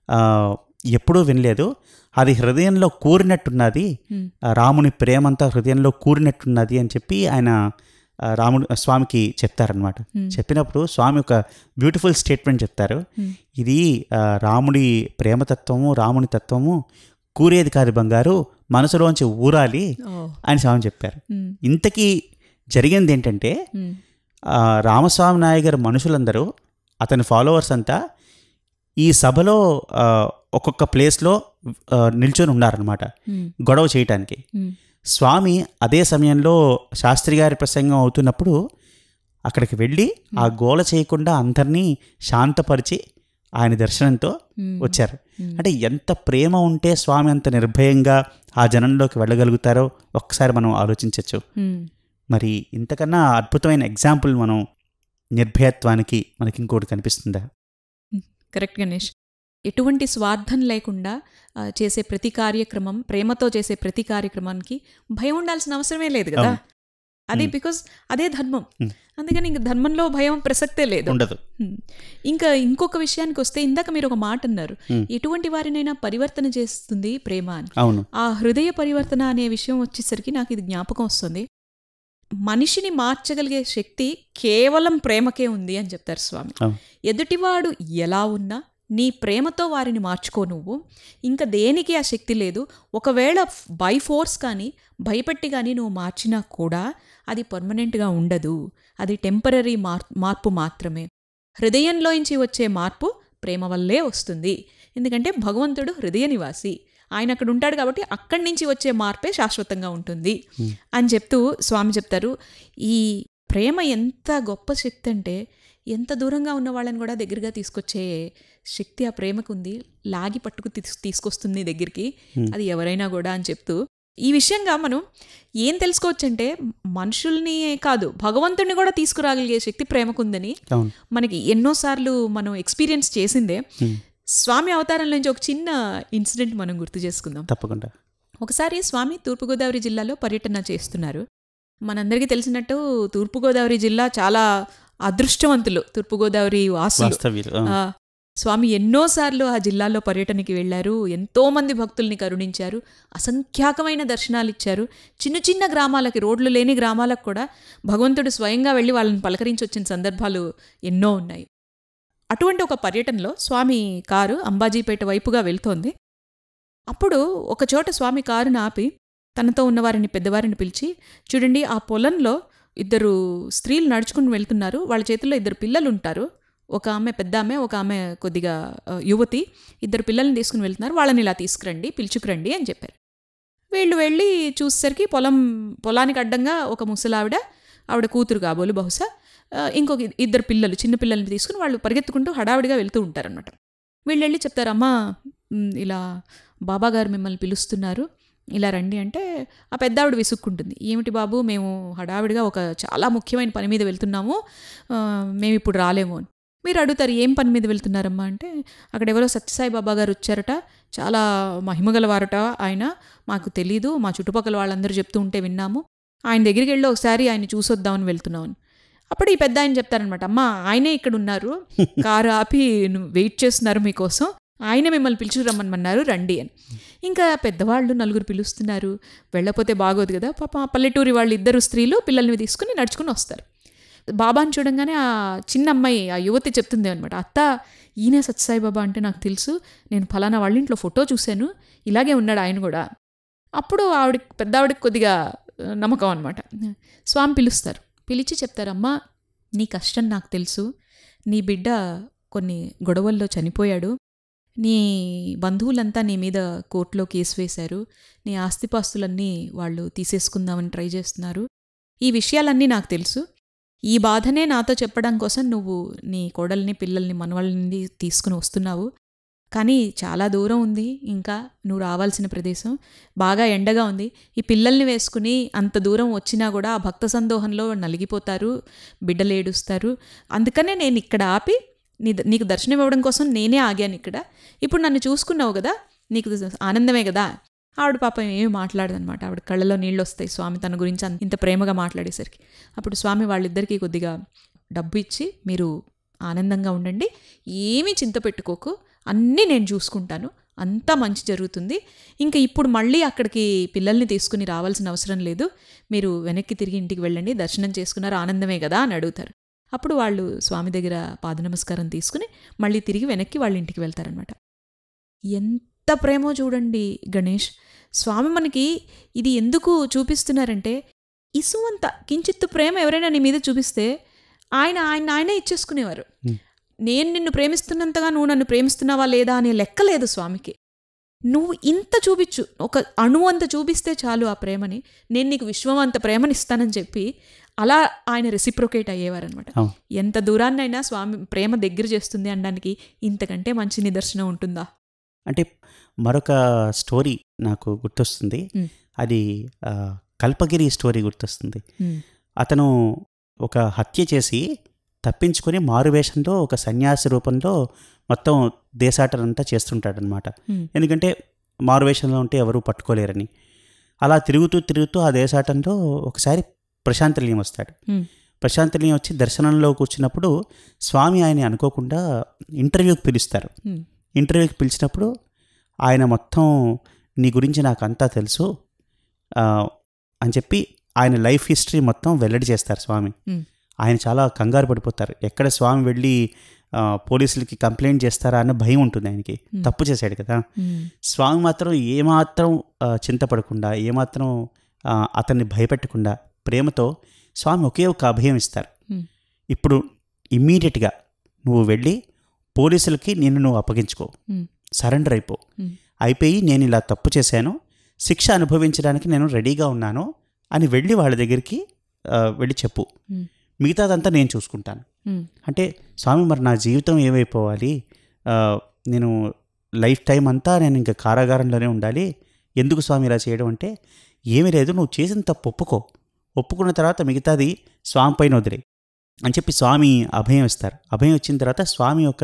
ఎప్పుడూ వినలేదు, అది హృదయంలో కూరినట్టున్నది, రాముని ప్రేమంతా హృదయంలో కూరినట్టున్నది అని చెప్పి ఆయన రాముడు స్వామికి చెప్తారనమాట. చెప్పినప్పుడు స్వామి ఒక బ్యూటిఫుల్ స్టేట్మెంట్ చెప్తారు. ఇది రాముడి ప్రేమతత్వము రాముని తత్వము కూరేది కాదు బంగారు, మనసులోంచి ఊరాలి అని స్వామి చెప్పారు. ఇంతకీ జరిగింది ఏంటంటే రామస్వామి నాయ గారు మనుషులందరూ అతని ఫాలోవర్స్ అంతా ఈ సభలో ఒక్కొక్క ప్లేస్లో నిల్చొని ఉన్నారనమాట గొడవ చేయటానికి. స్వామి అదే సమయంలో శాస్త్రి గారి ప్రసంగం అవుతున్నప్పుడు అక్కడికి వెళ్ళి ఆ గోల చేయకుండా అందరినీ శాంతపరిచి ఆయన దర్శనంతో వచ్చారు. అంటే ఎంత ప్రేమ ఉంటే స్వామి అంత నిర్భయంగా ఆ జనంలోకి వెళ్ళగలుగుతారో ఒక్కసారి మనం ఆలోచించవచ్చు. మరి ఇంతకన్నా అద్భుతమైన ఎగ్జాంపుల్ మనం నిర్భయత్వానికి మనకి ఇంకోటి కనిపిస్తుందా? కరెక్ట్ గణేష్. ఎటువంటి స్వార్థం లేకుండా చేసే ప్రతి కార్యక్రమం, ప్రేమతో చేసే ప్రతి కార్యక్రమానికి భయం ఉండాల్సిన అవసరమే లేదు కదా. అది బికాజ్ అదే ధర్మం. అందుకని ఇంక ధర్మంలో భయం ప్రసక్తే లేదు. ఇంకా ఇంకొక విషయానికి వస్తే, ఇందాక మీరు ఒక మాట అన్నారు, ఎటువంటి వారినైనా పరివర్తన చేస్తుంది ప్రేమ అని. ఆ హృదయ పరివర్తన అనే విషయం వచ్చేసరికి నాకు ఇది జ్ఞాపకం వస్తుంది. మనిషిని మార్చగలిగే శక్తి కేవలం ప్రేమకే ఉంది అని చెప్తారు స్వామి. ఎదుటివాడు ఎలా ఉన్నా నీ ప్రేమతో వారిని మార్చుకో, నువ్వు ఇంకా దేనికి ఆ శక్తి లేదు. ఒకవేళ బై ఫోర్స్ కానీ భయపెట్టి కానీ నువ్వు మార్చినా కూడా అది పర్మనెంట్గా ఉండదు, అది టెంపరరీ మార్ మార్పు మాత్రమే. హృదయంలోంచి వచ్చే మార్పు ప్రేమ వల్లే వస్తుంది. ఎందుకంటే భగవంతుడు హృదయ నివాసి, ఆయన అక్కడ ఉంటాడు కాబట్టి అక్కడి నుంచి వచ్చే మార్పే శాశ్వతంగా ఉంటుంది అని చెప్తూ స్వామి చెప్తారు. ఈ ప్రేమ ఎంత గొప్ప శక్తి అంటే ఎంత దూరంగా ఉన్న వాళ్ళని కూడా దగ్గరగా తీసుకొచ్చే శక్తి ఆ ప్రేమకు ఉంది, లాగి పట్టుకు తీసుకొస్తుంది దగ్గరికి, అది ఎవరైనా కూడా అని చెప్తూ ఈ విషయంగా మనం ఏం తెలుసుకోవచ్చు అంటే మనుషుల్ని కాదు భగవంతుడిని కూడా తీసుకురాగలిగే శక్తి ప్రేమకుందని మనకి ఎన్నోసార్లు మనం ఎక్స్పీరియన్స్ చేసిందే. స్వామి అవతారం నుంచి ఒక చిన్న ఇన్సిడెంట్ మనం గుర్తు చేసుకుందాం. తప్పకుండా. ఒకసారి స్వామి తూర్పుగోదావరి జిల్లాలో పర్యటన చేస్తున్నారు. మనందరికీ తెలిసినట్టు తూర్పుగోదావరి జిల్లా చాలా అదృష్టవంతులు తూర్పుగోదావరి వాసులు. స్వామి ఎన్నోసార్లు ఆ జిల్లాలో పర్యటనకి వెళ్ళారు, ఎంతోమంది భక్తుల్ని కరుణించారు, అసంఖ్యాకమైన దర్శనాలు ఇచ్చారు. చిన్న చిన్న గ్రామాలకి, రోడ్లు లేని గ్రామాలకు కూడా భగవంతుడు స్వయంగా వెళ్ళి వాళ్ళని పలకరించి వచ్చిన సందర్భాలు ఎన్నో ఉన్నాయి. అటువంటి ఒక పర్యటనలో స్వామి కారు అంబాజీపేట వైపుగా వెళ్తోంది. అప్పుడు ఒకచోట స్వామి కారును ఆపి తనతో ఉన్నవారిని పెద్దవారిని పిలిచి, చూడండి ఆ పొలంలో ఇద్దరు స్త్రీలు నడుచుకుని వెళ్తున్నారు, వాళ్ళ చేతుల్లో ఇద్దరు పిల్లలు ఉంటారు, ఒక ఆమె పెద్ద ఆమె, ఒక ఆమె కొద్దిగా యువతి, ఇద్దరు పిల్లల్ని తీసుకుని వెళ్తున్నారు, వాళ్ళని ఇలా తీసుకురండి, పిలుచుకురండి అని చెప్పారు. వీళ్ళు వెళ్ళి చూసేసరికి పొలం పొలానికి అడ్డంగా ఒక ముసలావిడ, ఆవిడ కూతురు కాబోలు బహుశా, ఇంకొక ఇద్దరు పిల్లలు చిన్న పిల్లల్ని తీసుకుని వాళ్ళు పరిగెత్తుకుంటూ హడావిడిగా వెళ్తూ ఉంటారనమాట. వీళ్ళు వెళ్ళి చెప్తారు, అమ్మా ఇలా బాబాగారు మిమ్మల్ని పిలుస్తున్నారు, ఇలా రండి అంటే ఆ పెద్ద ఆవిడ విసుక్కుంటుంది. ఏమిటి బాబు, మేము హడావిడిగా ఒక చాలా ముఖ్యమైన పని మీద వెళ్తున్నాము, మేము ఇప్పుడు రాలేము అని. మీరు అడుగుతారు, ఏం పని మీద వెళ్తున్నారమ్మా అంటే, అక్కడ ఎవరో సత్యసాయి బాబా గారు వచ్చారట, చాలా మహిమగలవారట ఆయన, మాకు తెలీదు, మా చుట్టుపక్కల వాళ్ళందరూ చెప్తూ ఉంటే విన్నాము, ఆయన దగ్గరికి వెళ్ళి ఒకసారి ఆయన చూసొద్దామని వెళ్తున్నామని. అప్పుడు ఈ పెద్ద ఆయన చెప్తారనమాట, అమ్మా ఆయనే ఇక్కడ ఉన్నారు, కారు ఆపి వెయిట్ చేస్తున్నారు మీకోసం, ఆయన మిమ్మల్ని పిలుచురమ్మన్నారు రండి అని. ఇంకా పెద్దవాళ్ళు నలుగురు పిలుస్తున్నారు, వెళ్ళకపోతే బాగోదు కదా, పాప పల్లెటూరి వాళ్ళు ఇద్దరు స్త్రీలు పిల్లల్ని తీసుకుని నడుచుకుని వస్తారు. బాబాని చూడంగానే ఆ చిన్న అమ్మాయి, ఆ యువతి చెప్తుంది అనమాట, అత్త ఈయనే సత్యసాయి బాబా అంటే నాకు తెలుసు, నేను ఫలానా వాళ్ళ ఇంట్లో ఫోటో చూశాను, ఇలాగే ఉన్నాడు ఆయన కూడా. అప్పుడు ఆవిడ పెద్ద ఆవిడకి కొద్దిగా నమ్మకం అనమాట. స్వామి పిలుస్తారు, పిలిచి చెప్తారమ్మా నీ కష్టం నాకు తెలుసు, నీ బిడ్డ కొన్ని గొడవల్లో చనిపోయాడు, నీ బంధువులంతా నీ మీద కోర్టులో కేసు వేశారు, నీ ఆస్తిపాస్తులన్నీ వాళ్ళు తీసేసుకుందామని ట్రై చేస్తున్నారు, ఈ విషయాలన్నీ నాకు తెలుసు, ఈ బాధనే నాతో చెప్పడం కోసం నువ్వు నీ కోడల్ని పిల్లల్ని మనవాళ్ళని తీసుకుని వస్తున్నావు, కానీ చాలా దూరం ఉంది ఇంకా నువ్వు రావాల్సిన ప్రదేశం, బాగా ఎండగా ఉంది, ఈ పిల్లల్ని వేసుకుని అంత దూరం వచ్చినా కూడా ఆ భక్త సందోహంలో నలిగిపోతారు, బిడ్డలు ఏడుస్తారు, అందుకనే నేను ఇక్కడ ఆపి నీ నీకు దర్శనం ఇవ్వడం కోసం నేనే ఆగాను ఇక్కడ, ఇప్పుడు నన్ను చూసుకున్నావు కదా నీకు ఆనందమే కదా. ఆవిడ పాపం ఏమి మాట్లాడదనమాట, ఆవిడ కళ్ళలో నీళ్ళు వస్తాయి స్వామి తన గురించి ఇంత ప్రేమగా మాట్లాడేసరికి. అప్పుడు స్వామి వాళ్ళిద్దరికీ కొద్దిగా డబ్బు ఇచ్చి, మీరు ఆనందంగా ఉండండి, ఏమీ చింత పెట్టుకోకు, అన్నీ నేను చూసుకుంటాను, అంతా మంచి జరుగుతుంది, ఇంకా ఇప్పుడు మళ్ళీ అక్కడికి పిల్లల్ని తీసుకుని రావాల్సిన అవసరం లేదు, మీరు వెనక్కి తిరిగి ఇంటికి వెళ్ళండి, దర్శనం చేసుకున్నారు ఆనందమే కదా అని అడుగుతారు. అప్పుడు వాళ్ళు స్వామి దగ్గర పాద నమస్కారం తీసుకుని మళ్ళీ తిరిగి వెనక్కి వాళ్ళ ఇంటికి వెళ్తారనమాట. ఎంత ప్రేమో చూడండి గణేష్. స్వామి మనకి ఇది ఎందుకు చూపిస్తున్నారంటే, ఇసువంత కించిత్తు ప్రేమ ఎవరైనా నీ మీద చూపిస్తే ఆయన ఆయన ఆయనే ఇచ్చేసుకునేవారు. నేను నిన్ను ప్రేమిస్తున్నంతగా నువ్వు నన్ను ప్రేమిస్తున్నావా లేదా అనే లెక్క లేదు స్వామికి. నువ్వు ఇంత చూపించు, ఒక అణువు అంత చూపిస్తే చాలు ఆ ప్రేమని, నేను నీకు విశ్వం అంత ప్రేమని ఇస్తానని చెప్పి అలా ఆయన రెసిప్రొకేట్ అయ్యేవారనమాట. ఎంత దూరాన్నైనా స్వామి ప్రేమ దగ్గర చేస్తుంది అనడానికి ఇంతకంటే మంచి నిదర్శనం ఉంటుందా? అంటే మరొక స్టోరీ నాకు గుర్తొస్తుంది, అది కల్పగిరి స్టోరీ గుర్తొస్తుంది. అతను ఒక హత్య చేసి తప్పించుకొని మారువేషంలో ఒక సన్యాసి రూపంలో మొత్తం దేశాటనంతా చేస్తుంటాడనమాట. ఎందుకంటే మారువేషంలో ఉంటే ఎవరూ పట్టుకోలేరని. అలా తిరుగుతూ తిరుగుతూ ఆ దేశాటంలో ఒకసారి ప్రశాంతలీయం వస్తాడు. ప్రశాంతలీయం వచ్చి దర్శనంలో కూర్చున్నప్పుడు స్వామి ఆయన అనుకోకుండా ఇంటర్వ్యూకి పిలుస్తారు. ఇంటర్వ్యూకి పిలిచినప్పుడు ఆయన మొత్తం నీ గురించి నాకు అంతా తెలుసు అని చెప్పి ఆయన లైఫ్ హిస్టరీ మొత్తం వెల్లడి చేస్తారు స్వామి. ఆయన చాలా కంగారు పడిపోతారు. ఎక్కడ స్వామి వెళ్ళి పోలీసులకి కంప్లైంట్ చేస్తారా అన్న భయం ఉంటుంది ఆయనకి, తప్పు చేశాడు కదా. స్వామి మాత్రం ఏమాత్రం చింతపడకుండా, ఏమాత్రం అతన్ని భయపెట్టకుండా ప్రేమతో స్వామి ఒకే ఒక అభయం ఇస్తారు. ఇప్పుడు ఇమ్మీడియట్గా నువ్వు వెళ్ళి పోలీసులకి నిన్ను నువ్వు అప్పగించుకో, సరెండర్ అయిపో, అయిపోయి నేను ఇలా తప్పు చేశాను, శిక్ష అనుభవించడానికి నేను రెడీగా ఉన్నాను అని వెళ్ళి వాళ్ళ దగ్గరికి వెళ్ళి చెప్పు, మిగతాదంతా నేను చూసుకుంటాను. అంటే స్వామి మరి నా జీవితం ఏమైపోవాలి, నేను లైఫ్ టైం అంతా నేను ఇంకా కారాగారంలోనే ఉండాలి, ఎందుకు స్వామి ఇలా చేయడం అంటే, ఏమీ లేదు, నువ్వు చేసిన తప్పు ఒప్పుకో, ఒప్పుకున్న తర్వాత మిగతాది స్వామి పైన వదిలే అని చెప్పి స్వామి అభయం ఇస్తారు. అభయం ఇచ్చిన తర్వాత స్వామి ఒక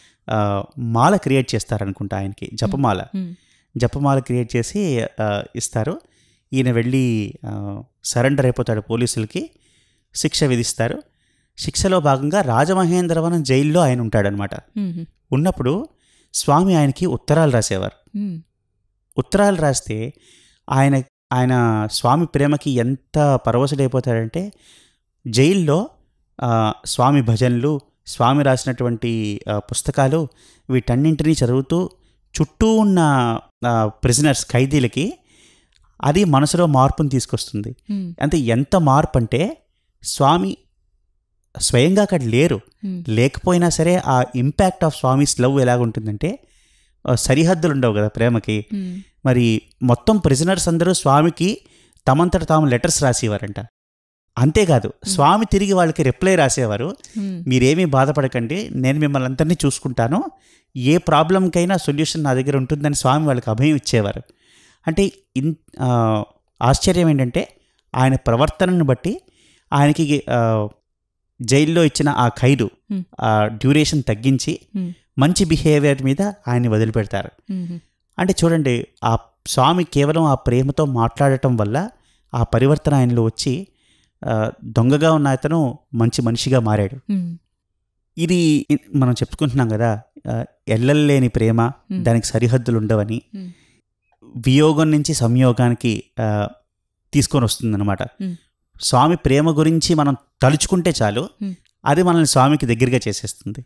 మాల క్రియేట్ చేస్తారనుకుంటా ఆయనకి, జపమాల జపమాల క్రియేట్ చేసి ఇస్తారు. ఈయన వెళ్ళి సరెండర్ అయిపోతాడు పోలీసులకి, శిక్ష విధిస్తారు. శిక్షలో భాగంగా రాజమహేంద్రవనం జైల్లో ఆయన ఉంటాడనమాట. ఉన్నప్పుడు స్వామి ఆయనకి ఉత్తరాలు రాసేవారు. ఉత్తరాలు రాస్తే ఆయన ఆయన స్వామి ప్రేమకి ఎంత పరవశుడైపోతాడంటే, జైల్లో స్వామి భజనలు, స్వామి రాసినటువంటి పుస్తకాలు వీటన్నింటినీ చదువుతూ చుట్టూ ఉన్న ప్రిజనర్స్, ఖైదీలకి అది మనసులో మార్పుని తీసుకొస్తుంది. అంటే ఎంత మార్పు అంటే, స్వామి స్వయంగా అక్కడ లేరు, లేకపోయినా సరే ఆ ఇంపాక్ట్ ఆఫ్ స్వామిస్ లవ్ ఎలాగుంటుందంటే, సరిహద్దులు ఉండవు కదా ప్రేమకి. మరి మొత్తం ప్రిజనర్స్ అందరూ స్వామికి తమంతట తాము లెటర్స్ రాసేవారంట. అంతేకాదు స్వామి తిరిగి వాళ్ళకి రిప్లై రాసేవారు, మీరేమీ బాధపడకండి, నేను మిమ్మల్ని అందరినీ చూసుకుంటాను, ఏ ప్రాబ్లంకైనా సొల్యూషన్ నా దగ్గర ఉంటుందని స్వామి వాళ్ళకి అభయం ఇచ్చేవారు. అంటే ఇన్ ఆశ్చర్యం ఏంటంటే, ఆయన ప్రవర్తనను బట్టి ఆయనకి జైల్లో ఇచ్చిన ఆ ఖైదు ఆ డ్యూరేషన్ తగ్గించి మంచి బిహేవియర్ మీద ఆయన్ని వదిలిపెడతారు. అంటే చూడండి, ఆ స్వామి కేవలం ఆ ప్రేమతో మాట్లాడటం వల్ల ఆ పరివర్తన ఆయనలో వచ్చి దొంగగా ఉన్న అతను మంచి మనిషిగా మారాడు. ఇది మనం చెప్పుకుంటున్నాం కదా, ఎల్లలేని ప్రేమ, దానికి సరిహద్దులు ఉండవని, వియోగం నుంచి సంయోగానికి తీసుకొని వస్తుందన్నమాట. స్వామి ప్రేమ గురించి మనం తలుచుకుంటే చాలు, అది మనల్ని స్వామికి దగ్గరగా చేసేస్తుంది.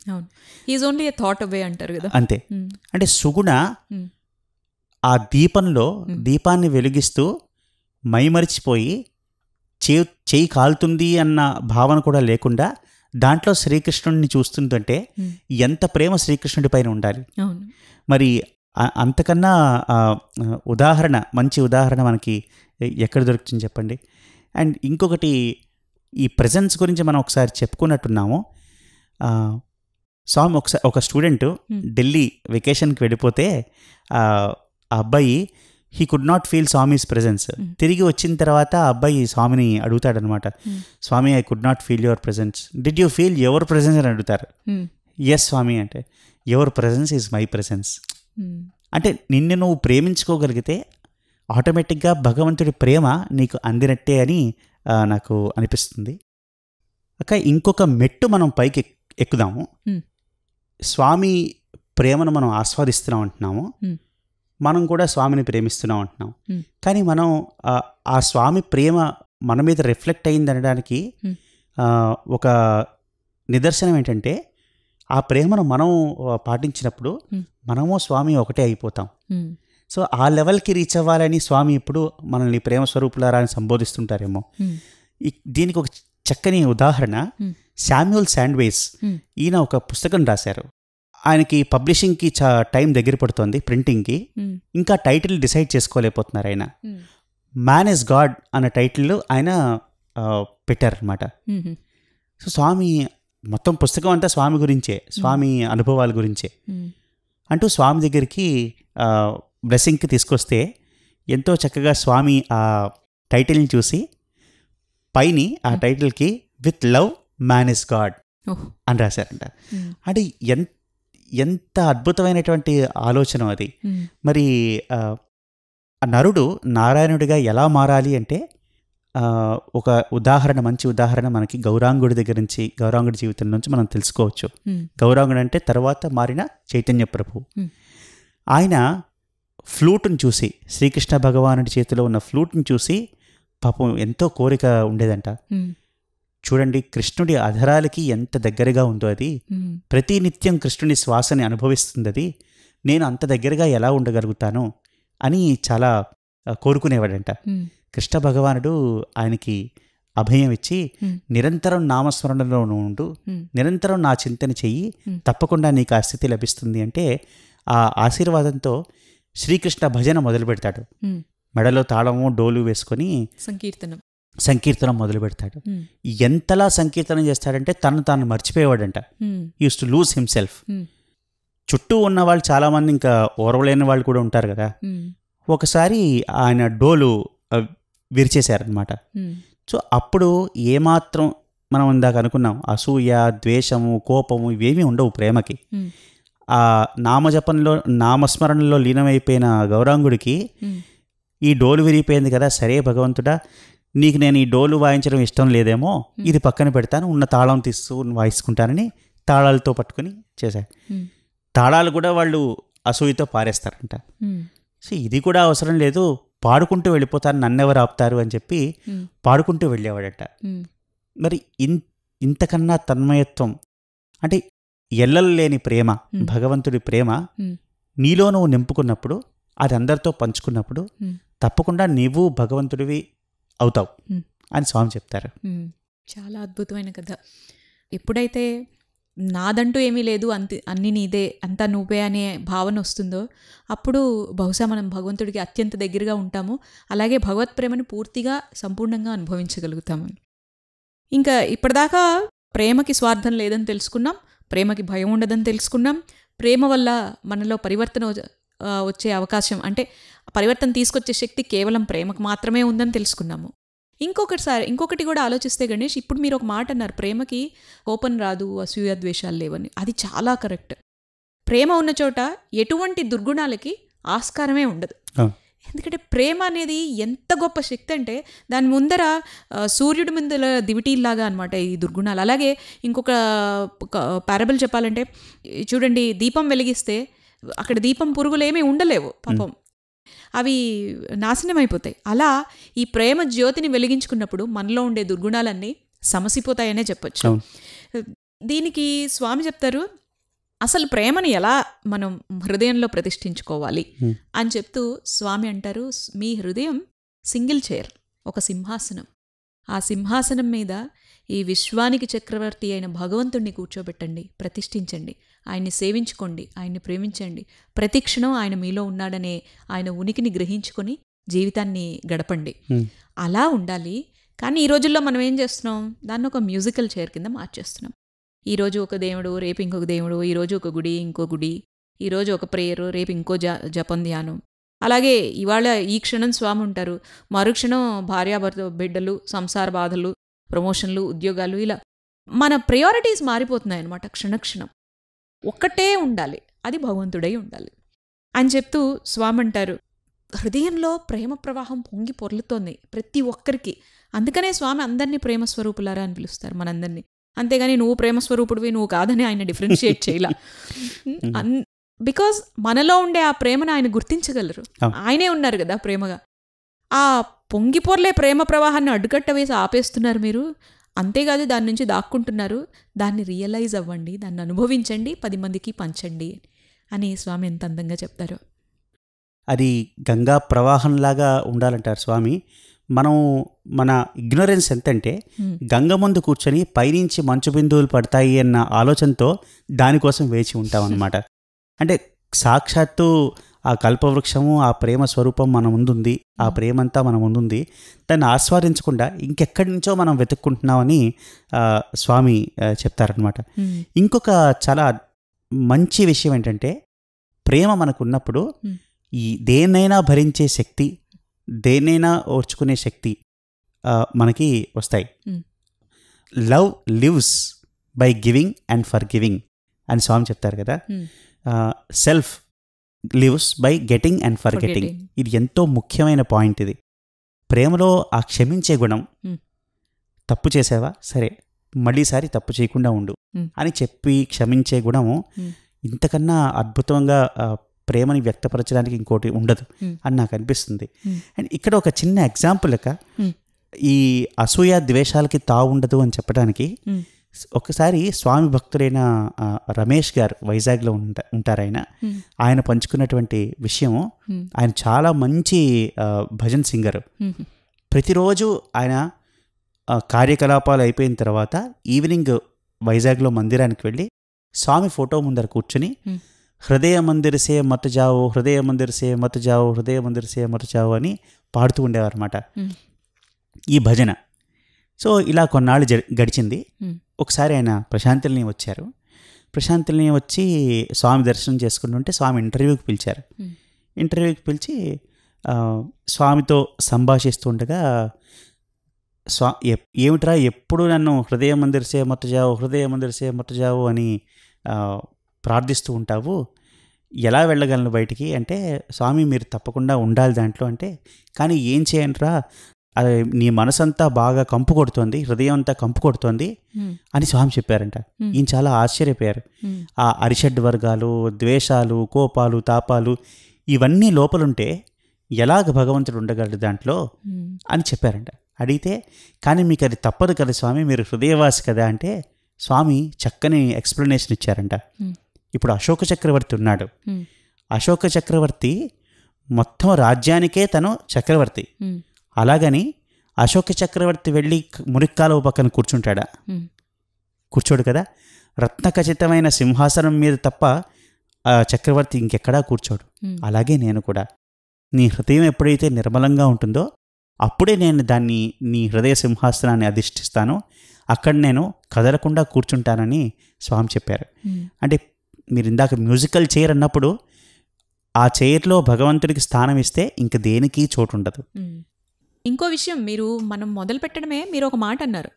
అంతే. అంటే సుగుణ ఆ దీపంలో దీపాన్ని వెలిగిస్తూ మైమరిచిపోయి చేయి చేయి కాలుతుంది అన్న భావన కూడా లేకుండా దాంట్లో శ్రీకృష్ణుడిని చూస్తుందంటే ఎంత ప్రేమ శ్రీకృష్ణుడి పైన ఉండాలి. మరి అంతకన్నా ఉదాహరణ, మంచి ఉదాహరణ మనకి ఎక్కడ దొరుకుతుంది చెప్పండి. అండ్ ఇంకొకటి, ఈ ప్రెజెన్స్ గురించి మనం ఒకసారి చెప్పుకున్నట్టున్నాము. స్వామి ఒకసారి ఒక స్టూడెంట్ ఢిల్లీ వెకేషన్కి వెళ్ళిపోతే ఆ అబ్బాయి he could not feel Swami's presence. తిరిగి వచ్చిన తర్వాత ఆ అబ్బాయి స్వామిని అడుగుతాడనమాట, Swami I could not feel your presence, did you feel your presence అని అడుగుతారు. ఎస్ స్వామి అంటే, your presence is my presence. అంటే నిన్ను నువ్వు ప్రేమించుకోగలిగితే ఆటోమేటిక్గా భగవంతుడి ప్రేమ నీకు అందినట్టే అని నాకు అనిపిస్తుంది. అక్క ఇంకొక మెట్టు మనం పైకి ఎక్కుదాము. స్వామి ప్రేమను మనం ఆస్వాదిస్తున్నాం అంటున్నాము, మనం కూడా స్వామిని ప్రేమిస్తున్నాం అంటున్నాం. కానీ మనం ఆ స్వామి ప్రేమ మన మీద రిఫ్లెక్ట్ అయింది అనడానికి ఒక నిదర్శనం ఏంటంటే, ఆ ప్రేమను మనం పాటించినప్పుడు మనము స్వామి ఒకటే అయిపోతాం. సో ఆ లెవెల్కి రీచ్ అవ్వాలని స్వామి ఇప్పుడు మనల్ని ప్రేమ స్వరూపులారా అని సంబోధిస్తుంటారేమో. దీనికి ఒక చక్కని ఉదాహరణ శామ్యూల్ శాండ్వేస్. ఈయన ఒక పుస్తకం రాశారు. ఆయనకి పబ్లిషింగ్కి చా టైం దగ్గర పడుతుంది, ప్రింటింగ్కి. ఇంకా టైటిల్ డిసైడ్ చేసుకోలేకపోతున్నారు ఆయన. మ్యాన్ ఇస్ గాడ్ అన్న టైటిల్ ఆయన పెట్టారనమాట. సో స్వామి మొత్తం పుస్తకం అంతా స్వామి గురించే, స్వామి అనుభవాల గురించే అంటూ స్వామి దగ్గరికి బ్లెస్సింగ్కి తీసుకొస్తే ఎంతో చక్కగా స్వామి ఆ టైటిల్ని చూసి పైని ఆ టైటిల్కి with love man is God అని రాశారంట. అంటే ఎంత ఎంత అద్భుతమైనటువంటి ఆలోచన అది. మరి నరుడు నారాయణుడిగా ఎలా మారాలి అంటే, ఒక ఉదాహరణ, మంచి ఉదాహరణ మనకి గౌరాంగుడి దగ్గర నుంచి, గౌరాంగుడి జీవితం నుంచి మనం తెలుసుకోవచ్చు. గౌరాంగుడు అంటే తర్వాత మారిన చైతన్య ప్రభు. ఆయన ఫ్లూట్ని చూసి, శ్రీకృష్ణ భగవానుడి చేతిలో ఉన్న ఫ్లూట్ని చూసి పాపం ఎంతో కోరిక ఉండేదంట. చూడండి కృష్ణుడి అధరాలకి ఎంత దగ్గరగా ఉందో అది, ప్రతి నిత్యం కృష్ణుని శ్వాసని అనుభవిస్తుంది అది, నేను అంత దగ్గరగా ఎలా ఉండగలుగుతాను అని చాలా కోరుకునేవాడంట. కృష్ణ భగవానుడు ఆయనకి అభయం ఇచ్చి, నిరంతరం నామస్మరణలో ఉండు, నిరంతరం నా చింతన చెయ్యి, తప్పకుండా నీకు ఆ స్థితి లభిస్తుంది అంటే ఆ ఆశీర్వాదంతో శ్రీకృష్ణ భజన మొదలు పెడతాడు. మెడలో తాళము డోలు వేసుకొని సంకీర్తనం సంకీర్తనం మొదలు పెడతాడు. ఎంతలా సంకీర్తనం చేస్తాడంటే తను తాను మర్చిపోయేవాడంట. Used to lose himself. చుట్టూ ఉన్న వాళ్ళు చాలామంది ఇంకా ఓర్వలేని వాళ్ళు కూడా ఉంటారు కదా. ఒకసారి ఆయన డోలు విరిచేశారనమాట. సో అప్పుడు ఏమాత్రం మనం ఇందాక అనుకున్నాం, అసూయ, ద్వేషము, కోపము ఇవేమీ ఉండవు ప్రేమకి. ఆ నామజపంలో నామస్మరణలో లీనమైపోయిన గౌరాంగుడికి ఈ డోలు విరిగిపోయింది కదా, సరే భగవంతుడా నీకు నేను ఈ డోలు వాయించడం ఇష్టం లేదేమో, ఇది పక్కన పెడతాను, ఉన్న తాళం తీస్తూ వాయించుకుంటానని తాళాలతో పట్టుకుని చేశారు. తాళాలు కూడా వాళ్ళు అసూయతో పారేస్తారంట. సో ఇది కూడా అవసరం లేదు, పాడుకుంటూ వెళ్ళిపోతాను, నన్నెవరు ఆపుతారు అని చెప్పి పాడుకుంటూ వెళ్ళేవాడట. మరి ఇన్ ఇంతకన్నా తన్మయత్వం అంటే ఎల్లలు లేని ప్రేమ, భగవంతుడి ప్రేమ నీలో నువ్వు నింపుకున్నప్పుడు, అది అందరితో పంచుకున్నప్పుడు తప్పకుండా నీవు భగవంతుడివి అవుతావు అని స్వామి చెప్తారు. చాలా అద్భుతమైన కథ. ఎప్పుడైతే నాదంటూ ఏమీ లేదు, అంత అన్నీ నీదే, అంతా నువ్వే అనే భావన వస్తుందో అప్పుడు బహుశా మనం భగవంతుడికి అత్యంత దగ్గరగా ఉంటాము. అలాగే భగవత్ ప్రేమను పూర్తిగా సంపూర్ణంగా అనుభవించగలుగుతాము. ఇంకా ఇప్పటిదాకా ప్రేమకి స్వార్థం లేదని తెలుసుకున్నాం, ప్రేమకి భయం ఉండదని తెలుసుకున్నాం, ప్రేమ వల్ల మనలో పరివర్తన వచ్చే అవకాశం అంటే పరివర్తన తీసుకొచ్చే శక్తి కేవలం ప్రేమకు మాత్రమే ఉందని తెలుసుకున్నాము. ఇంకొకటిసారి ఇంకొకటి కూడా ఆలోచిస్తే గణేష్, ఇప్పుడు మీరు ఒక మాట అన్నారు, ప్రేమకి కోపం రాదు, అసూయ ద్వేషాలు లేవని. అది చాలా కరెక్ట్. ప్రేమ ఉన్న చోట ఎటువంటి దుర్గుణాలకి ఆస్కారమే ఉండదు. ఎందుకంటే ప్రేమ అనేది ఎంత గొప్ప శక్తి అంటే దాని ముందర సూర్యుడి ముందర దివిటీలాగా అనమాట ఈ దుర్గుణాలు. అలాగే ఇంకొక పారబుల్ చెప్పాలంటే చూడండి, దీపం వెలిగిస్తే అక్కడ దీపం పురుగులేమీ ఉండలేవు పాపం, అవి నాశనం అయిపోతాయి. అలా ఈ ప్రేమ జ్యోతిని వెలిగించుకున్నప్పుడు మనలో ఉండే దుర్గుణాలన్నీ సమసిపోతాయనే చెప్పచ్చు. దీనికి స్వామి చెప్తారు, అసలు ప్రేమను ఎలా మనం హృదయంలో ప్రతిష్ఠించుకోవాలి అని చెప్తూ స్వామి అంటారు, మీ హృదయం సింగిల్ చైర్, ఒక సింహాసనం. ఆ సింహాసనం మీద ఈ విశ్వానికి చక్రవర్తి అయిన భగవంతుణ్ణి కూర్చోబెట్టండి, ప్రతిష్ఠించండి, ఆయన్ని సేవించుకోండి, ఆయన్ని ప్రేమించండి, ప్రతిక్షణం ఆయన మీలో ఉన్నాడనే ఆయన ఉనికిని గ్రహించుకొని జీవితాన్ని గడపండి. అలా ఉండాలి. కానీ ఈ రోజుల్లో మనం ఏం చేస్తున్నాం, దాన్ని ఒక మ్యూజికల్ చైర్ కింద మార్చేస్తున్నాం. ఈరోజు ఒక దేవుడు, రేపు ఇంకొక దేవుడు, ఈరోజు ఒక గుడి, ఇంకో గుడి, ఈరోజు ఒక ప్రేయరు, రేపు ఇంకో జ జపం ధ్యానం. అలాగే ఇవాళ ఈ క్షణం స్వామి ఉంటారు, మరుక్షణం భార్యాభర్త బిడ్డలు, సంసార బాధలు, ప్రమోషన్లు, ఉద్యోగాలు, ఇలా మన ప్రయారిటీస్ మారిపోతున్నాయి అన్నమాట క్షణక్షణం. ఒక్కటే ఉండాలి, అది భగవంతుడై ఉండాలి అని చెప్తూ స్వామి అంటారు, హృదయంలో ప్రేమ ప్రవాహం పొంగి పొర్లుతోంది ప్రతి ఒక్కరికి. అందుకనే స్వామి అందరినీ ప్రేమ స్వరూపులారా అని పిలుస్తారు మనందరినీ. అంతేగాని నువ్వు ప్రేమస్వరూపుడివి నువ్వు కాదని ఆయన డిఫరెన్షియేట్ చేయలా. అన్ బికాజ్ మనలో ఉండే ఆ ప్రేమను ఆయన గుర్తించగలరు, ఆయనే ఉన్నారు కదా ప్రేమగా. ఆ పొంగిపోర్లే ప్రేమ ప్రవాహాన్ని అడ్డుకట్ట వేసి ఆపేస్తున్నారు మీరు, అంతేకాదు దాని నుంచి దాక్కుంటున్నారు. దాన్ని రియలైజ్ అవ్వండి, దాన్ని అనుభవించండి, పది మందికి పంచండి అని స్వామి ఎంత అందంగా చెప్తారు. అది గంగా ప్రవాహంలాగా ఉండాలంటారు స్వామి. మనం మన ఇగ్నోరెన్స్ ఎంతంటే గంగ ముందు కూర్చొని పైనుంచి మంచు బిందువులు పడతాయి అన్న ఆలోచనతో దానికోసం వేచి ఉంటాం అన్నమాట. అంటే సాక్షాత్తు ఆ కల్పవృక్షము, ఆ ప్రేమ స్వరూపం మన ముందుంది, ఆ ప్రేమంతా మన ముందుంది, దాన్ని ఆస్వాదించకుండా ఇంకెక్కడి నుంచో మనం వెతుక్కుంటున్నామని స్వామి చెప్తారనమాట. ఇంకొక చాలా మంచి విషయం ఏంటంటే, ప్రేమ మనకు ఉన్నప్పుడు ఈ దేన్నైనా భరించే శక్తి, దేన్నైనా ఓర్చుకునే శక్తి మనకి వస్తాయి. Love lives by giving and forgiving అని స్వామి చెప్తారు కదా. Self lives by getting and forgetting. ఇది ఎంతో ముఖ్యమైన పాయింట్. ఇది ప్రేమలో ఆ క్షమించే గుణం. తప్పు చేసావా, సరే మళ్ళీసారి తప్పు చేయకుండా ఉండు అని చెప్పి క్షమించే గుణము ఇంతకన్నా అద్భుతంగా ప్రేమని వ్యక్తపరచడానికి ఇంకోటి ఉండదు అని నాకు అనిపిస్తుంది. అండ్ ఇక్కడ ఒక చిన్న ఎగ్జాంపుల్ లెక్క ఈ అసూయ ద్వేషాలకి తావు ఉండదు అని చెప్పడానికి ఒకసారి స్వామి భక్తుడైన రమేష్ గారు వైజాగ్లో ఉంట ఉంటారు ఆయన ఆయన పంచుకున్నటువంటి విషయము, ఆయన చాలా మంచి భజన్ సింగరు. ప్రతిరోజు ఆయన కార్యకలాపాలు అయిపోయిన తర్వాత ఈవినింగ్ వైజాగ్లో మందిరానికి వెళ్ళి స్వామి ఫోటో ముందర కూర్చుని హృదయ మందిర్ సే మత్ జావో, హృదయ మందిర్ సే మత్ జావో, హృదయ మందిర్ సే మత్ జావో అని పాడుతూ ఉండేవారు అన్నమాట ఈ భజన. సో ఇలా కొన్నాళ్ళు జ గడిచింది. ఒకసారి ఆయన ప్రశాంతుల్ని వచ్చారు. ప్రశాంతుల్ని వచ్చి స్వామి దర్శనం చేసుకుంటుంటే స్వామి ఇంటర్వ్యూకి పిలిచారు. ఇంటర్వ్యూకి పిలిచి స్వామితో సంభాషిస్తుండగా స్వా ఏమిట్రా ఎప్పుడు నన్ను హృదయ మందిర్సే మత్ జావు, హృదయ మందిర్సే మత్ జావు అని ప్రార్థిస్తూ ఉంటావు, ఎలా వెళ్ళగలను బయటికి అంటే, స్వామి మీరు తప్పకుండా ఉండాలి దాంట్లో అంటే, కానీ ఏం చేయండిరా, అది నీ మనసంతా బాగా కంపు కొడుతోంది, హృదయం అంతా కంపు కొడుతోంది అని స్వామి చెప్పారంట. ఈయన చాలా ఆశ్చర్యపోయారు. ఆ అరిషడ్ వర్గాలు, ద్వేషాలు, కోపాలు, తాపాలు ఇవన్నీ లోపలుంటే ఎలాగ భగవంతుడు ఉండగలడు దాంట్లో అని చెప్పారంట. అడిగితే కానీ మీకు అది తప్పదు కదా స్వామి, మీరు హృదయవాసి కదా అంటే స్వామి చక్కని ఎక్స్ప్లెనేషన్ ఇచ్చారంట. ఇప్పుడు అశోక చక్రవర్తి ఉన్నాడు. అశోక చక్రవర్తి మొత్తం రాజ్యానికే తను చక్రవర్తి. అలాగని అశోక చక్రవర్తి వెళ్ళి మురిక్కాలువ పక్కన కూర్చుంటాడా? కూర్చోడు కదా. రత్న ఖచ్చితమైన సింహాసనం మీద తప్ప ఆ చక్రవర్తి ఇంకెక్కడా కూర్చోడు. అలాగే నేను కూడా నీ హృదయం ఎప్పుడైతే నిర్మలంగా ఉంటుందో అప్పుడే నేను దాన్ని నీ హృదయ సింహాసనాన్ని అధిష్ఠిస్తాను, అక్కడ నేను కదలకుండా కూర్చుంటానని స్వామి చెప్పారు. అంటే మీరు ఇందాక మ్యూజికల్ చైర్ అన్నప్పుడు ఆ చైర్లో భగవంతుడికి స్థానం ఇస్తే ఇంక దేనికి చోటు ఉండదు. ఇంకో విషయం, మీరు మనం మొదలు పెట్టడమే మీరు ఒక మాట అన్నారు,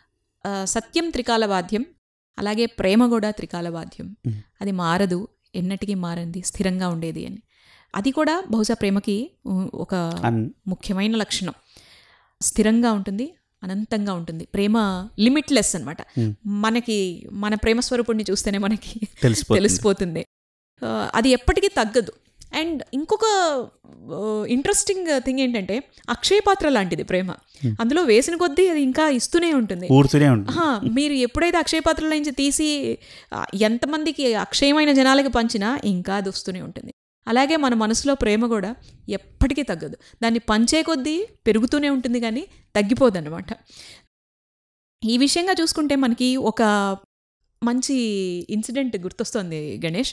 సత్యం త్రికాల వాద్యం, అలాగే ప్రేమ కూడా త్రికాల వాద్యం, అది మారదు, ఎన్నటికీ మారంది, స్థిరంగా ఉండేది అని. అది కూడా బహుశా ప్రేమకి ఒక ముఖ్యమైన లక్షణం. స్థిరంగా ఉంటుంది, అనంతంగా ఉంటుంది. ప్రేమ లిమిట్లెస్ అనమాట. మనకి మన ప్రేమ స్వరూపుణ్ణి చూస్తేనే మనకి తెలిసిపోతుంది. అది ఎప్పటికీ తగ్గదు. అండ్ ఇంకొక ఇంట్రెస్టింగ్ థింగ్ ఏంటంటే, అక్షయ పాత్ర లాంటిది ప్రేమ. అందులో వేసిన కొద్దీ అది ఇంకా ఇస్తూనే ఉంటుంది. మీరు ఎప్పుడైతే అక్షయ పాత్రల నుంచి తీసి ఎంతమందికి అక్షయమైన జనాలకి పంచినా ఇంకా అది వస్తూనే ఉంటుంది. అలాగే మన మనసులో ప్రేమ కూడా ఎప్పటికీ తగ్గదు. దాన్ని పంచే కొద్దీ పెరుగుతూనే ఉంటుంది, కానీ తగ్గిపోదన్నమాట. ఈ విషయంగా చూసుకుంటే మనకి ఒక మంచి ఇన్సిడెంట్ గుర్తొస్తుంది గణేష్.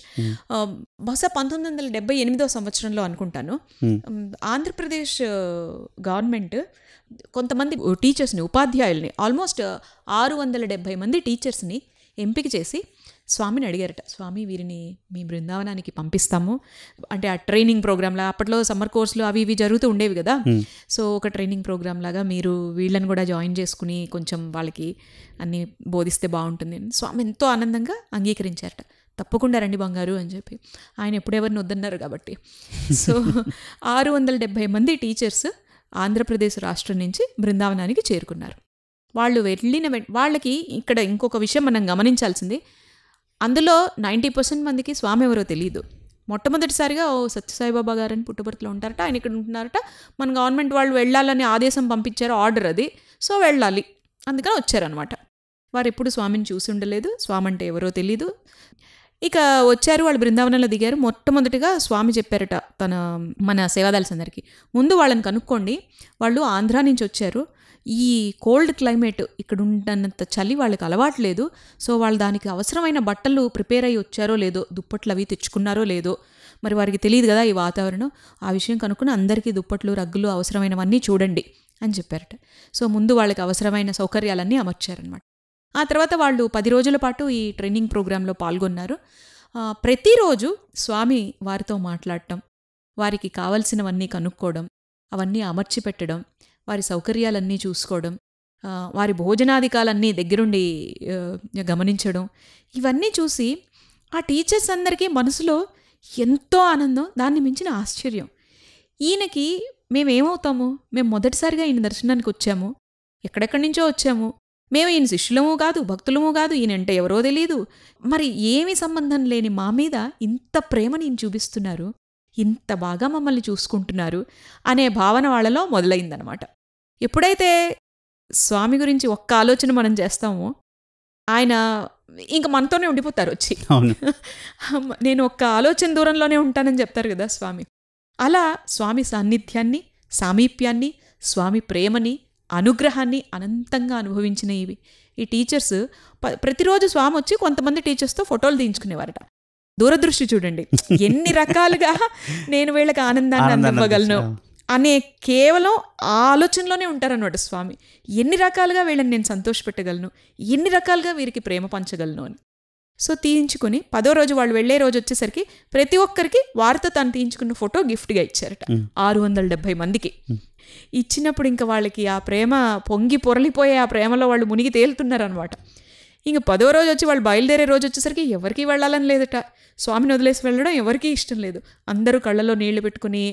బహుశా పంతొమ్మిది వందల డెబ్బై ఎనిమిదవ సంవత్సరంలో అనుకుంటాను, ఆంధ్రప్రదేశ్ గవర్నమెంట్ కొంతమంది టీచర్స్ని, ఉపాధ్యాయుల్ని, ఆల్మోస్ట్ ఆరు వందల డెబ్భై మంది టీచర్స్ని ఎంపిక చేసి స్వామిని అడిగారట, స్వామి వీరిని మీ బృందావనానికి పంపిస్తాము అంటే, ఆ ట్రైనింగ్ ప్రోగ్రామ్ లాగా, అప్పట్లో సమ్మర్ కోర్సులు అవి ఇవి జరుగుతూ ఉండేవి కదా, సో ఒక ట్రైనింగ్ ప్రోగ్రామ్ లాగా మీరు వీళ్ళని కూడా జాయిన్ చేసుకుని కొంచెం వాళ్ళకి అన్నీ బోధిస్తే బాగుంటుంది. స్వామి ఎంతో ఆనందంగా అంగీకరించారట. తప్పకుండా రండి బంగారు అని చెప్పి. ఆయన ఎప్పుడెవరిని వద్దన్నారు కాబట్టి. సో ఆరు వందల డెబ్భై మంది టీచర్స్ ఆంధ్రప్రదేశ్ రాష్ట్రం నుంచి బృందావనానికి చేరుకున్నారు. వాళ్ళు వెళ్ళిన వాళ్ళకి ఇక్కడ ఇంకొక విషయం మనం గమనించాల్సింది, అందులో నైంటీ పర్సెంట్ మందికి స్వామి ఎవరో తెలియదు. మొట్టమొదటిసారిగా ఓ సత్యసాయిబాబా గారని పుట్టపర్తిలో ఉంటారట, ఆయన ఇక్కడ ఉంటున్నారట, మన గవర్నమెంట్ వాళ్ళు వెళ్ళాలని ఆదేశం పంపించారు, ఆర్డర్ అది, సో వెళ్ళాలి అందుకని వచ్చారనమాట. వారు ఎప్పుడు స్వామిని చూసి ఉండలేదు, స్వామి అంటే ఎవరో తెలీదు. ఇక వచ్చారు, వాళ్ళు బృందావనంలో దిగారు. మొట్టమొదటిగా స్వామి చెప్పారట తన మన సేవాదాల్స్ అందరికీ, ముందు వాళ్ళని కనుక్కోండి, వాళ్ళు ఆంధ్రా నుంచి వచ్చారు, ఈ కోల్డ్ క్లైమేట్ ఇక్కడ ఉంటున్నంత చలి వాళ్ళకి అలవాట్లేదు, సో వాళ్ళు దానికి అవసరమైన బట్టలు ప్రిపేర్ అయ్యి వచ్చారో లేదో, దుప్పట్లు అవి తెచ్చుకున్నారో లేదో, మరి వారికి తెలియదు కదా ఈ వాతావరణం, ఆ విషయం కనుక్కుని అందరికీ దుప్పట్లు, రగ్గులు అవసరమైనవన్నీ చూడండి అని చెప్పారట. సో ముందు వాళ్ళకి అవసరమైన సౌకర్యాలన్నీ అమర్చారనమాట. ఆ తర్వాత వాళ్ళు పది రోజుల పాటు ఈ ట్రైనింగ్ ప్రోగ్రాంలో పాల్గొన్నారు. ప్రతిరోజు స్వామి వారితో మాట్లాడటం, వారికి కావలసినవన్నీ కనుక్కోవడం, అవన్నీ అమర్చి పెట్టడం, వారి సౌకర్యాలన్నీ చూసుకోవడం, వారి భోజనాధికాలన్నీ దగ్గరుండి గమనించడం, ఇవన్నీ చూసి ఆ టీచర్స్ అందరికీ మనసులో ఎంతో ఆనందం, దాన్ని మించిన ఆశ్చర్యం. ఈయనకి మేమేమవుతాము, మేము మొదటిసారిగా ఈయన దర్శనానికి వచ్చాము, ఎక్కడెక్కడి నుంచో వచ్చాము, మేము ఈయన శిష్యులము కాదు, భక్తులము కాదు, ఈయనంటే ఎవరో తెలీదు, మరి ఏమీ సంబంధం లేని మా మీద ఇంత ప్రేమని ఈయన చూపిస్తున్నారు, ఇంత బాగా మమ్మల్ని చూసుకుంటున్నారు అనే భావన వాళ్ళలో మొదలైందనమాట. ఎప్పుడైతే స్వామి గురించి ఒక్క ఆలోచన మనం చేస్తామో ఆయన ఇంక మనతోనే ఉండిపోతారు వచ్చి. నేను ఒక్క ఆలోచన దూరంలోనే ఉంటానని చెప్తారు కదా స్వామి. అలా స్వామి సాన్నిధ్యాన్ని, సామీప్యాన్ని, స్వామి ప్రేమని, అనుగ్రహాన్ని అనంతంగా అనుభవించిన ఇవి ఈ టీచర్స్ ప ప్రతిరోజు స్వామి వచ్చి కొంతమంది టీచర్స్తో ఫోటోలు తీయించుకునేవారట. దూరదృష్టి చూడండి, ఎన్ని రకాలుగా నేను వీళ్ళకి ఆనందాన్ని అందివ్వగలను అనే కేవలం ఆ ఆలోచనలోనే ఉంటారన్నమాట స్వామి. ఎన్ని రకాలుగా వీళ్ళని నేను సంతోషపెట్టగలను, ఎన్ని రకాలుగా వీరికి ప్రేమ పంచగలను అని. సో తీయించుకుని పదో రోజు వాళ్ళు వెళ్లే రోజు వచ్చేసరికి ప్రతి ఒక్కరికి వారితో తను తీయించుకున్న ఫోటో గిఫ్ట్గా ఇచ్చారట ఆరు వందల డెబ్బై మందికి. ఇచ్చినప్పుడు ఇంకా వాళ్ళకి ఆ ప్రేమ పొంగి పొరలిపోయే ఆ ప్రేమలో వాళ్ళు మునిగి తేలుతున్నారనమాట. ఇంక పదో రోజు వచ్చి వాళ్ళు బయలుదేరే రోజు వచ్చేసరికి ఎవరికి వెళ్ళాలని లేదట. స్వామిని వదిలేసి వెళ్ళడం ఎవరికీ ఇష్టం లేదు. అందరూ కళ్ళలో నీళ్లు పెట్టుకుని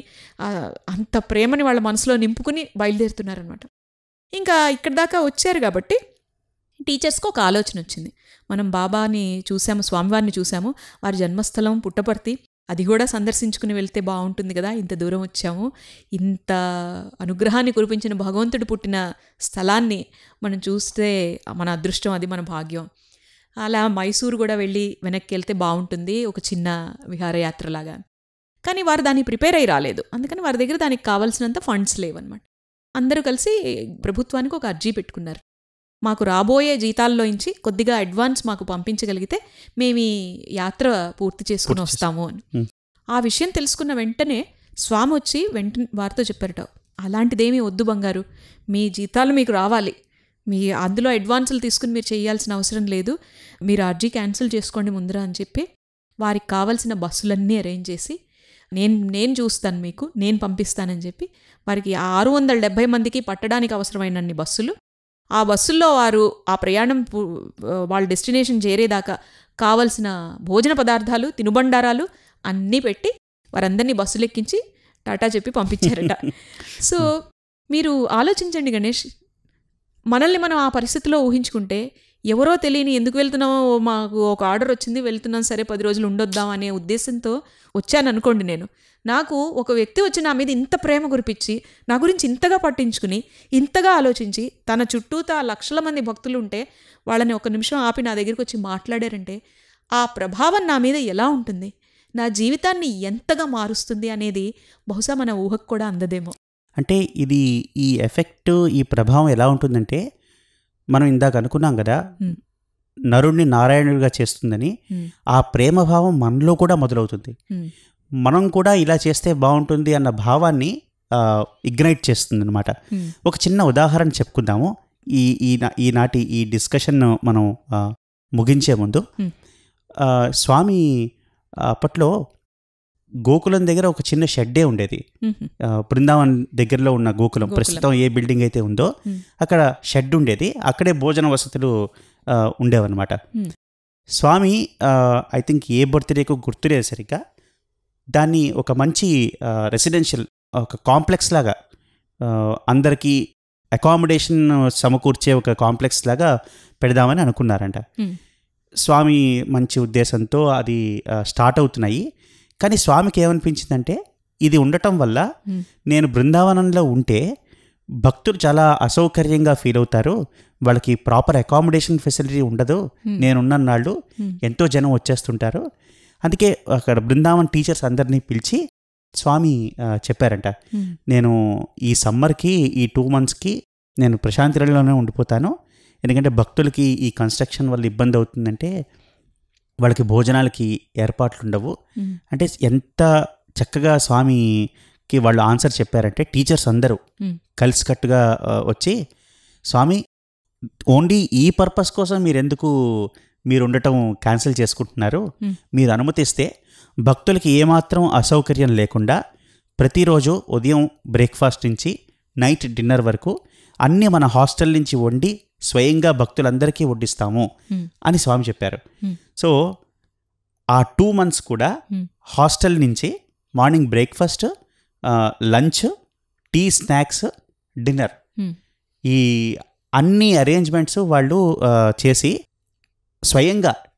అంత ప్రేమని వాళ్ళ మనసులో నింపుకుని బయలుదేరుతున్నారనమాట. ఇంకా ఇక్కడ దాకా వచ్చారు కాబట్టి టీచర్స్కి ఒక ఆలోచన వచ్చింది. మనం బాబాని చూసాము, స్వామివారిని చూసాము, వారి జన్మస్థలం పుట్టపర్తి, అది కూడా సందర్శించుకుని వెళ్తే బాగుంటుంది కదా. ఇంత దూరం వచ్చాము, ఇంత అనుగ్రహాన్ని కురిపించిన భగవంతుడు పుట్టిన స్థలాన్ని మనం చూస్తే మన అదృష్టం, అది మన భాగ్యం. అలా మైసూరు కూడా వెళ్ళి వెనక్కి వెళ్తే బాగుంటుంది, ఒక చిన్న విహారయాత్రలాగా. కానీ వారు దాన్ని ప్రిపేర్ అయ్యి రాలేదు. అందుకని వారి దగ్గర దానికి కావాల్సినంత ఫండ్స్ లేవన్నమాట. అందరూ కలిసి ప్రభుత్వానికి ఒక అర్జీ పెట్టుకున్నారు. మాకు రాబోయే జీతాల్లోంచి కొద్దిగా అడ్వాన్స్ మాకు పంపించగలిగితే మేము ఈ యాత్ర పూర్తి చేసుకుని వస్తాము అని. ఆ విషయం తెలుసుకున్న వెంటనే స్వామి వచ్చి వెంట వారితో చెప్పారట, అలాంటిదేమీ వద్దు బంగారు, మీ జీతాలు మీకు రావాలి, మీ అందులో అడ్వాన్సులు తీసుకుని మీరు చేయాల్సిన అవసరం లేదు, మీరు అర్జీ క్యాన్సిల్ చేసుకోండి ముందర అని చెప్పి వారికి కావాల్సిన బస్సులన్నీ అరేంజ్ చేసి నేను నేను చూస్తాను మీకు, నేను పంపిస్తానని చెప్పి వారికి ఆరు వందల డెబ్భై మందికి పట్టడానికి అవసరమైనన్ని బస్సులు, ఆ బస్సుల్లో వారు ఆ ప్రయాణం వాళ్ళ డెస్టినేషన్ చేరేదాకా కావలసిన భోజన పదార్థాలు, తినుబండారాలు అన్నీ పెట్టి వారందరినీ బస్సులు ఎక్కించి టాటా చెప్పి పంపించారట. సో మీరు ఆలోచించండి గణేష్, మనల్ని మనం ఆ పరిస్థితిలో ఊహించుకుంటే ఎవరో తెలియని ఎందుకు వెళ్తున్నామో, మాకు ఒక ఆర్డర్ వచ్చింది వెళ్తున్నాం, సరే పది రోజులు ఉండొద్దాం అనే ఉద్దేశంతో వచ్చాననుకోండి. నేను నాకు ఒక వ్యక్తి వచ్చి నా మీద ఇంత ప్రేమ కురిపించి నా గురించి ఇంతగా పట్టించుకుని ఇంతగా ఆలోచించి తన చుట్టూతా లక్షల మంది భక్తులు ఉంటే వాళ్ళని ఒక నిమిషం ఆపి నా దగ్గరికి వచ్చి మాట్లాడారంటే ఆ ప్రభావం నా మీద ఎలా ఉంటుంది, నా జీవితాన్ని ఎంతగా మారుస్తుంది అనేది బహుశా మన ఊహకు కూడా అందదేమో. అంటే ఇది ఈ ఎఫెక్ట్, ఈ ప్రభావం ఎలా ఉంటుందంటే మనం ఇందాక అనుకున్నాం కదా నరుణ్ణి నారాయణుడిగా చేస్తుందని, ఆ ప్రేమభావం మనలో కూడా మొదలవుతుంది. మనం కూడా ఇలా చేస్తే బాగుంటుంది అన్న భావాన్ని ఇగ్నైట్ చేస్తుంది అనమాట. ఒక చిన్న ఉదాహరణ చెప్పుకుందాము ఈ ఈనాటి ఈ డిస్కషన్ మనం ముగించే ముందు. స్వామి అప్పట్లో గోకులం దగ్గర ఒక చిన్న షెడ్డే ఉండేది. బృందావన్ దగ్గరలో ఉన్న గోకులం, ప్రస్తుతం ఏ బిల్డింగ్ అయితే ఉందో అక్కడ షెడ్ ఉండేది. అక్కడే భోజన వసతులు ఉండేవన్నమాట. స్వామి ఐ థింక్ ఏ బర్త్డేకు గుర్తులేదు సరిగ్గా, దాన్ని ఒక మంచి రెసిడెన్షియల్ ఒక కాంప్లెక్స్ లాగా అందరికీ అకామిడేషన్ సమకూర్చే ఒక కాంప్లెక్స్ లాగా పెడదామని అనుకున్నారంట. స్వామి మంచి ఉద్దేశంతో అది స్టార్ట్ అవుతున్నాయి. కానీ స్వామికి ఏమనిపించిందంటే ఇది ఉండటం వల్ల నేను బృందావనంలో ఉంటే భక్తులు చాలా అసౌకర్యంగా ఫీల్ అవుతారు, వాళ్ళకి ప్రాపర్ అకామిడేషన్ ఫెసిలిటీ ఉండదు, నేనున్న నాళ్ళు ఎంతో జనం వచ్చేస్తుంటారు. అందుకే అక్కడ బృందావన్ టీచర్స్ అందరినీ పిలిచి స్వామి చెప్పారంట, నేను ఈ సమ్మర్కి ఈ టూ మంత్స్కి నేను ప్రశాంతిలోనే ఉండిపోతాను, ఎందుకంటే భక్తులకి ఈ కన్స్ట్రక్షన్ వల్ల ఇబ్బంది అవుతుందంటే వాళ్ళకి భోజనాలకి ఏర్పాట్లు ఉండవు. అంటే ఎంత చక్కగా స్వామికి వాళ్ళు ఆన్సర్ చెప్పారంటే టీచర్స్ అందరూ కలిసికట్టుగా వచ్చి, స్వామి ఓన్లీ ఈ పర్పస్ కోసం మీరు ఎందుకు మీరు ఉండటం క్యాన్సిల్ చేసుకుంటున్నారు, మీరు అనుమతిస్తే భక్తులకి ఏమాత్రం అసౌకర్యం లేకుండా ప్రతిరోజు ఉదయం బ్రేక్ఫాస్ట్ నుంచి నైట్ డిన్నర్ వరకు అన్నీ మన హాస్టల్ నుంచి వండి స్వయంగా భక్తులందరికీ వడ్డిస్తాము అని స్వామి చెప్పారు. సో ఆ టూ మంత్స్ కూడా హాస్టల్ నుంచి morning breakfast, lunch, tea, snacks, dinner, ఈ అన్ని అరేంజ్మెంట్స్ వాళ్ళు చేసి స్వయంగా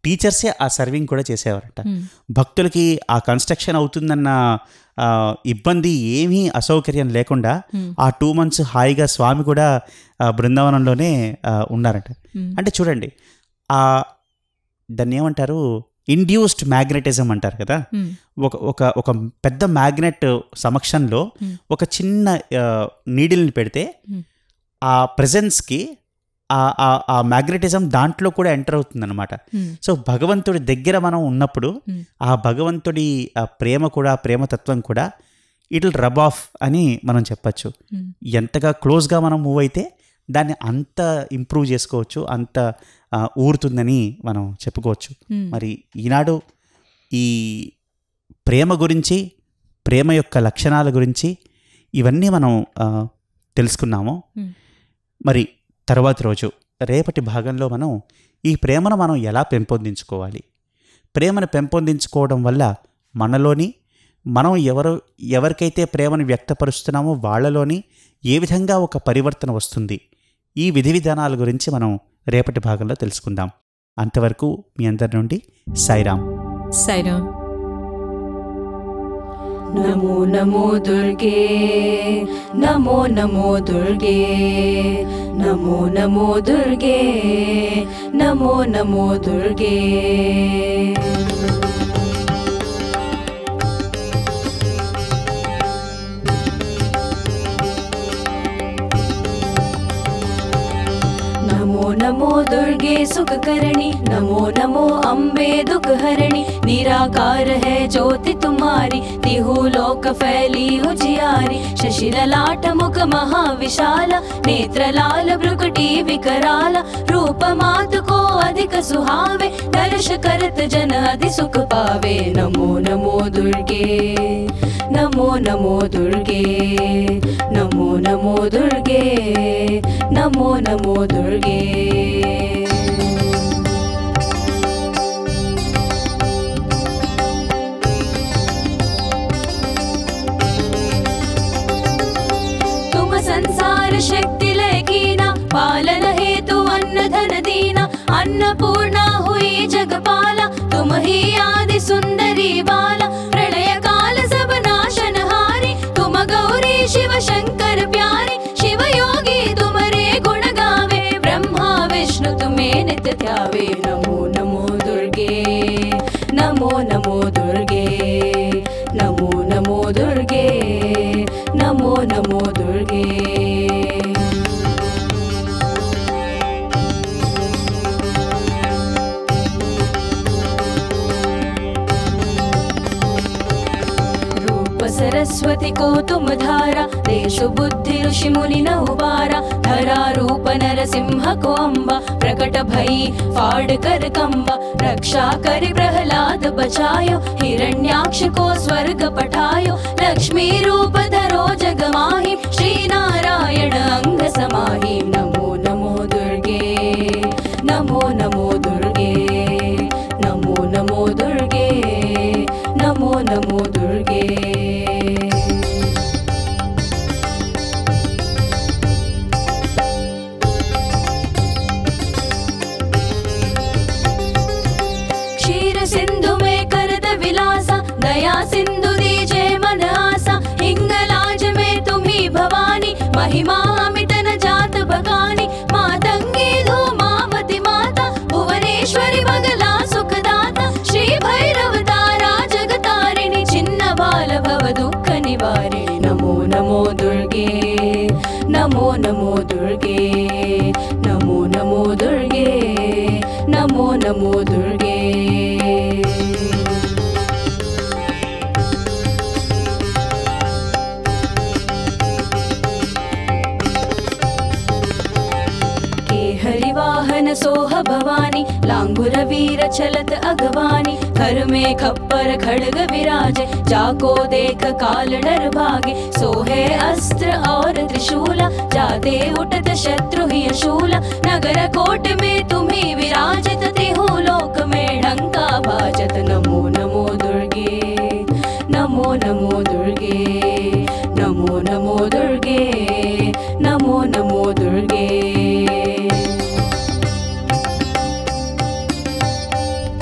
టీచర్సే ఆ సర్వింగ్ కూడా చేసేవారట. భక్తులకి ఆ కన్స్ట్రక్షన్ అవుతుందన్న ఇబ్బంది ఏమీ అసౌకర్యం లేకుండా ఆ టూ మంత్స్ హాయిగా స్వామి కూడా బృందావనంలోనే ఉన్నారట. అంటే చూడండి, ఆ దాన్ని ఏమంటారు, ఇండ్యూస్డ్ మ్యాగ్నెటిజం అంటారు కదా. ఒక ఒక ఒక పెద్ద మ్యాగ్నెట్ సమక్షంలో ఒక చిన్న నీడిల్ని పెడితే ఆ ప్రెజెన్స్కి ఆ మ్యాగ్నెటిజం దాంట్లో కూడా ఎంటర్ అవుతుంది అనమాట. సో భగవంతుడి దగ్గర మనం ఉన్నప్పుడు ఆ భగవంతుడి ప్రేమ కూడా, ప్రేమతత్వం కూడా ఇట్ విల్ రబ్ ఆఫ్ అని మనం చెప్పచ్చు. ఎంతగా క్లోజ్గా మనం మూవ్ అయితే దాన్ని అంత ఇంప్రూవ్ చేసుకోవచ్చు, అంత ఊరుతుందని మనం చెప్పుకోవచ్చు. మరి ఈనాడు ఈ ప్రేమ గురించి, ప్రేమ యొక్క లక్షణాల గురించి ఇవన్నీ మనం తెలుసుకున్నాము. మరి తర్వాతి రోజు రేపటి భాగంలో మనం ఈ ప్రేమను మనం ఎలా పెంపొందించుకోవాలి, ప్రేమను పెంపొందించుకోవడం వల్ల మనలోని, మనం ఎవరు ఎవరికైతే ప్రేమను వ్యక్తపరుస్తున్నామో వాళ్ళలోని ఏ విధంగా ఒక పరివర్తన వస్తుంది, ఈ విధి విధానాల గురించి మనం రేపటి భాగంలో తెలుసుకుందాం. అంతవరకు మీ అందరి నుండి సాయిరామ్. సాయిరామ్. నమో నమో దుర్గే, నమో నమో దుర్గే, నమో నమో దుర్గే, నమో నమో దుర్గే. नमो नमो दुर्गे सुखकरणी, नमो नमो अम्बे दुखहरणी. निराकार है ज्योति तुम्हारी, तिहु लोक फैली उजियारी. शशिललाट मुख महाविशाला, नेत्र लाल भ्रुकुटी विकराला. रूप मात को अधिक सुहावे, दर्श करत जन अधि सुख पावे. नमो नमो दुर्गे, नमो नमो दुर्गे, नमो नमो दुर्गे, नमो नमो दुर्गे. तुम संसार शक्ति लय कीना, पालन हेतु अन्न धन दीना. अन्नपूर्णा हुई जगपाला, तुम ही आदि सुंदरी बाला. प्रलय काल सब नाशनहारी, तुम गौरी शिव शंकर प्यारी. शिव योगी तुम्हारे गुण गावे, ब्रह्मा विष्णु तुम्हें नित्य ध्यावे. नमो नमो दुर्गे, नमो नमो दुर्गे, नमो नमो दुर्गे, नमो नमो दुर्गे. सरस्वती को तुम धारा, देशु बुद्धि ऋषि मुनि न उबारा. धरा रूप नरसिंह को अम्बा, प्रकट भई फाड़ कर कंबा. रक्षा कर प्रहलाद बचायो, हिरण्याक्ष को स्वर्ग पठायो. लक्ष्मी रूप धरो जग माहि, श्री नारायण अंग समाहि. नमो नमो दुर्गे, नमो नमो दुर्गे, नमो नमो दुर्गे, नमो नमो दुर्गे. सिंधु में करत विलासा, दया सिंधु दीजे मन आसा. हिंगलाज में तुम्ही भवानी, महिमा अमित न जात बखानी. मातंगी धूमावती माता, भुवनेश्वरी बगला सुखदाता. श्री भैरव तारा जगतारिणी, छिन्न बाल भव दुख निवारिणी. नमो नमो दुर्गे, नमो नमो दुर्गे, नमो नमो दुर्गे, नमो नमो दुर्गे. हरिवाहन सोह भवानी, लांगुर वीर चलत अगवानी. घर में खप्पर खड़ग विराजे, जाको देख काल डर भागे. सोहे अस्त्र और त्रिशूला, जाते उठत शत्रु ही शूला. नगर कोट में तुम्ही विराजित, तिहु लोक में डंका बाजत. नमो नमो दुर्गे, नमो नमो दुर्गे, नमो नमो दुर्गे, नमो नमो दुर्गे.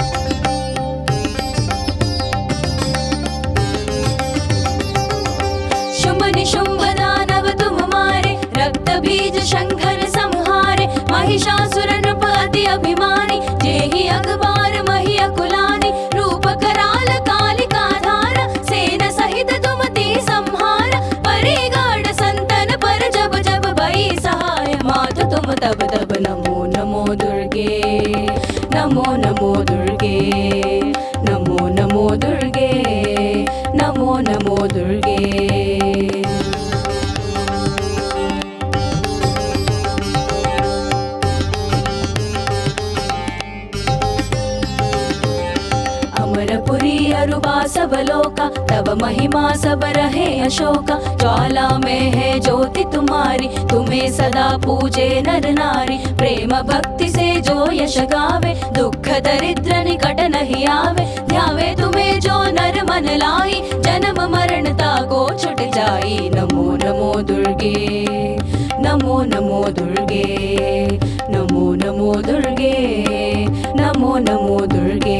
तब महिमा सब रहे अशोका, ज्वाला में है ज्योति तुम्हारी, तुम्हें सदा पूजे नर नारी। प्रेम भक्ति से जो यश गावे, दुख दरिद्र निकट नहीं आवे। ध्यावे तुम्हें जो नर मन लाई, जन्म मरण ताको छुट जाई। नमो नमो दुर्गे, नमो नमो दुर्गे, नमो नमो दुर्गे, नमो नमो दुर्गे।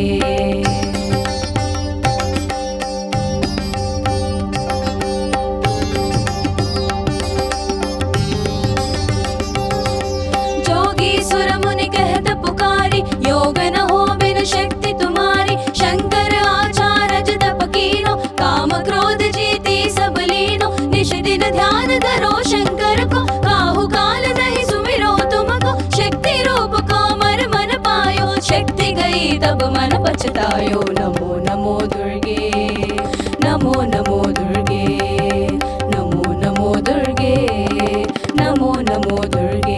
जोगी सुर मुनि कहत पुकारी, योग न हो बिन शक्ति तुम्हारी। शंकर आचार तप कीनो, काम क्रोध जीती सब लीनो। निश दिन ध्यान धरो शंकर को, काहू काल नहीं सुमिरो तुमको। शक्ति रूप को मर मन पायो, शक्ति गई तब मन पछतायो। नमो नमो दुर्गे, नमो नमो दुर्गे, नमो नमो दुर्गे, नमो नमो दुर्गे।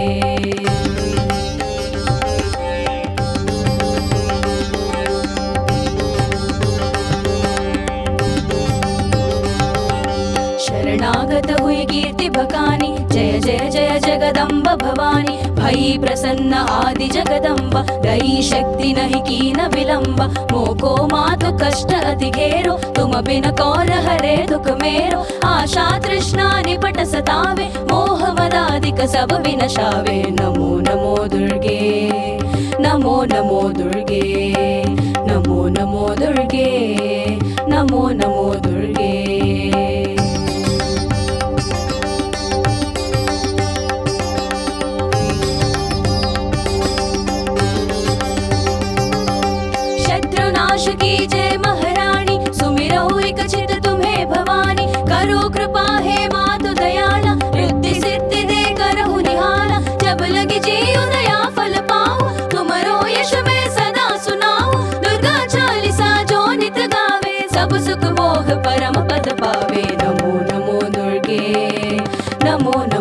शरणागत हुई कीर्ति भकानी, जय जय जय जगदम्ब भवानी। भई प्रसन्न आदि जगदम्ब, दई शक्ति नहीं कीन विलंब। मोको मातु कष्ट अति घेरो, तुम बिन कौन हरे दुख मेरो। आशा तृष्णा निपट सतावे, मोह मदादिक सब विनशावे। नमो नमो दुर्गे, नमो नमो दुर्गे, नमो नमो दुर्गे, नमो नमो दुर्गे। शत्रुनाश की जय महारानी, सुमिरो एक चित तुम्हें भवानी। करो कृपा है मातु दयाला, रिद्धि सिद्धि दे करहु निहाला। जब लगी जीव दया फल पाओ, तुमरो यश में सदा सुनाओ। दुर्गा चालीसा जो नित गावे, सब सुख भोग परम पद पावे। नमो नमो दुर्गे, नमो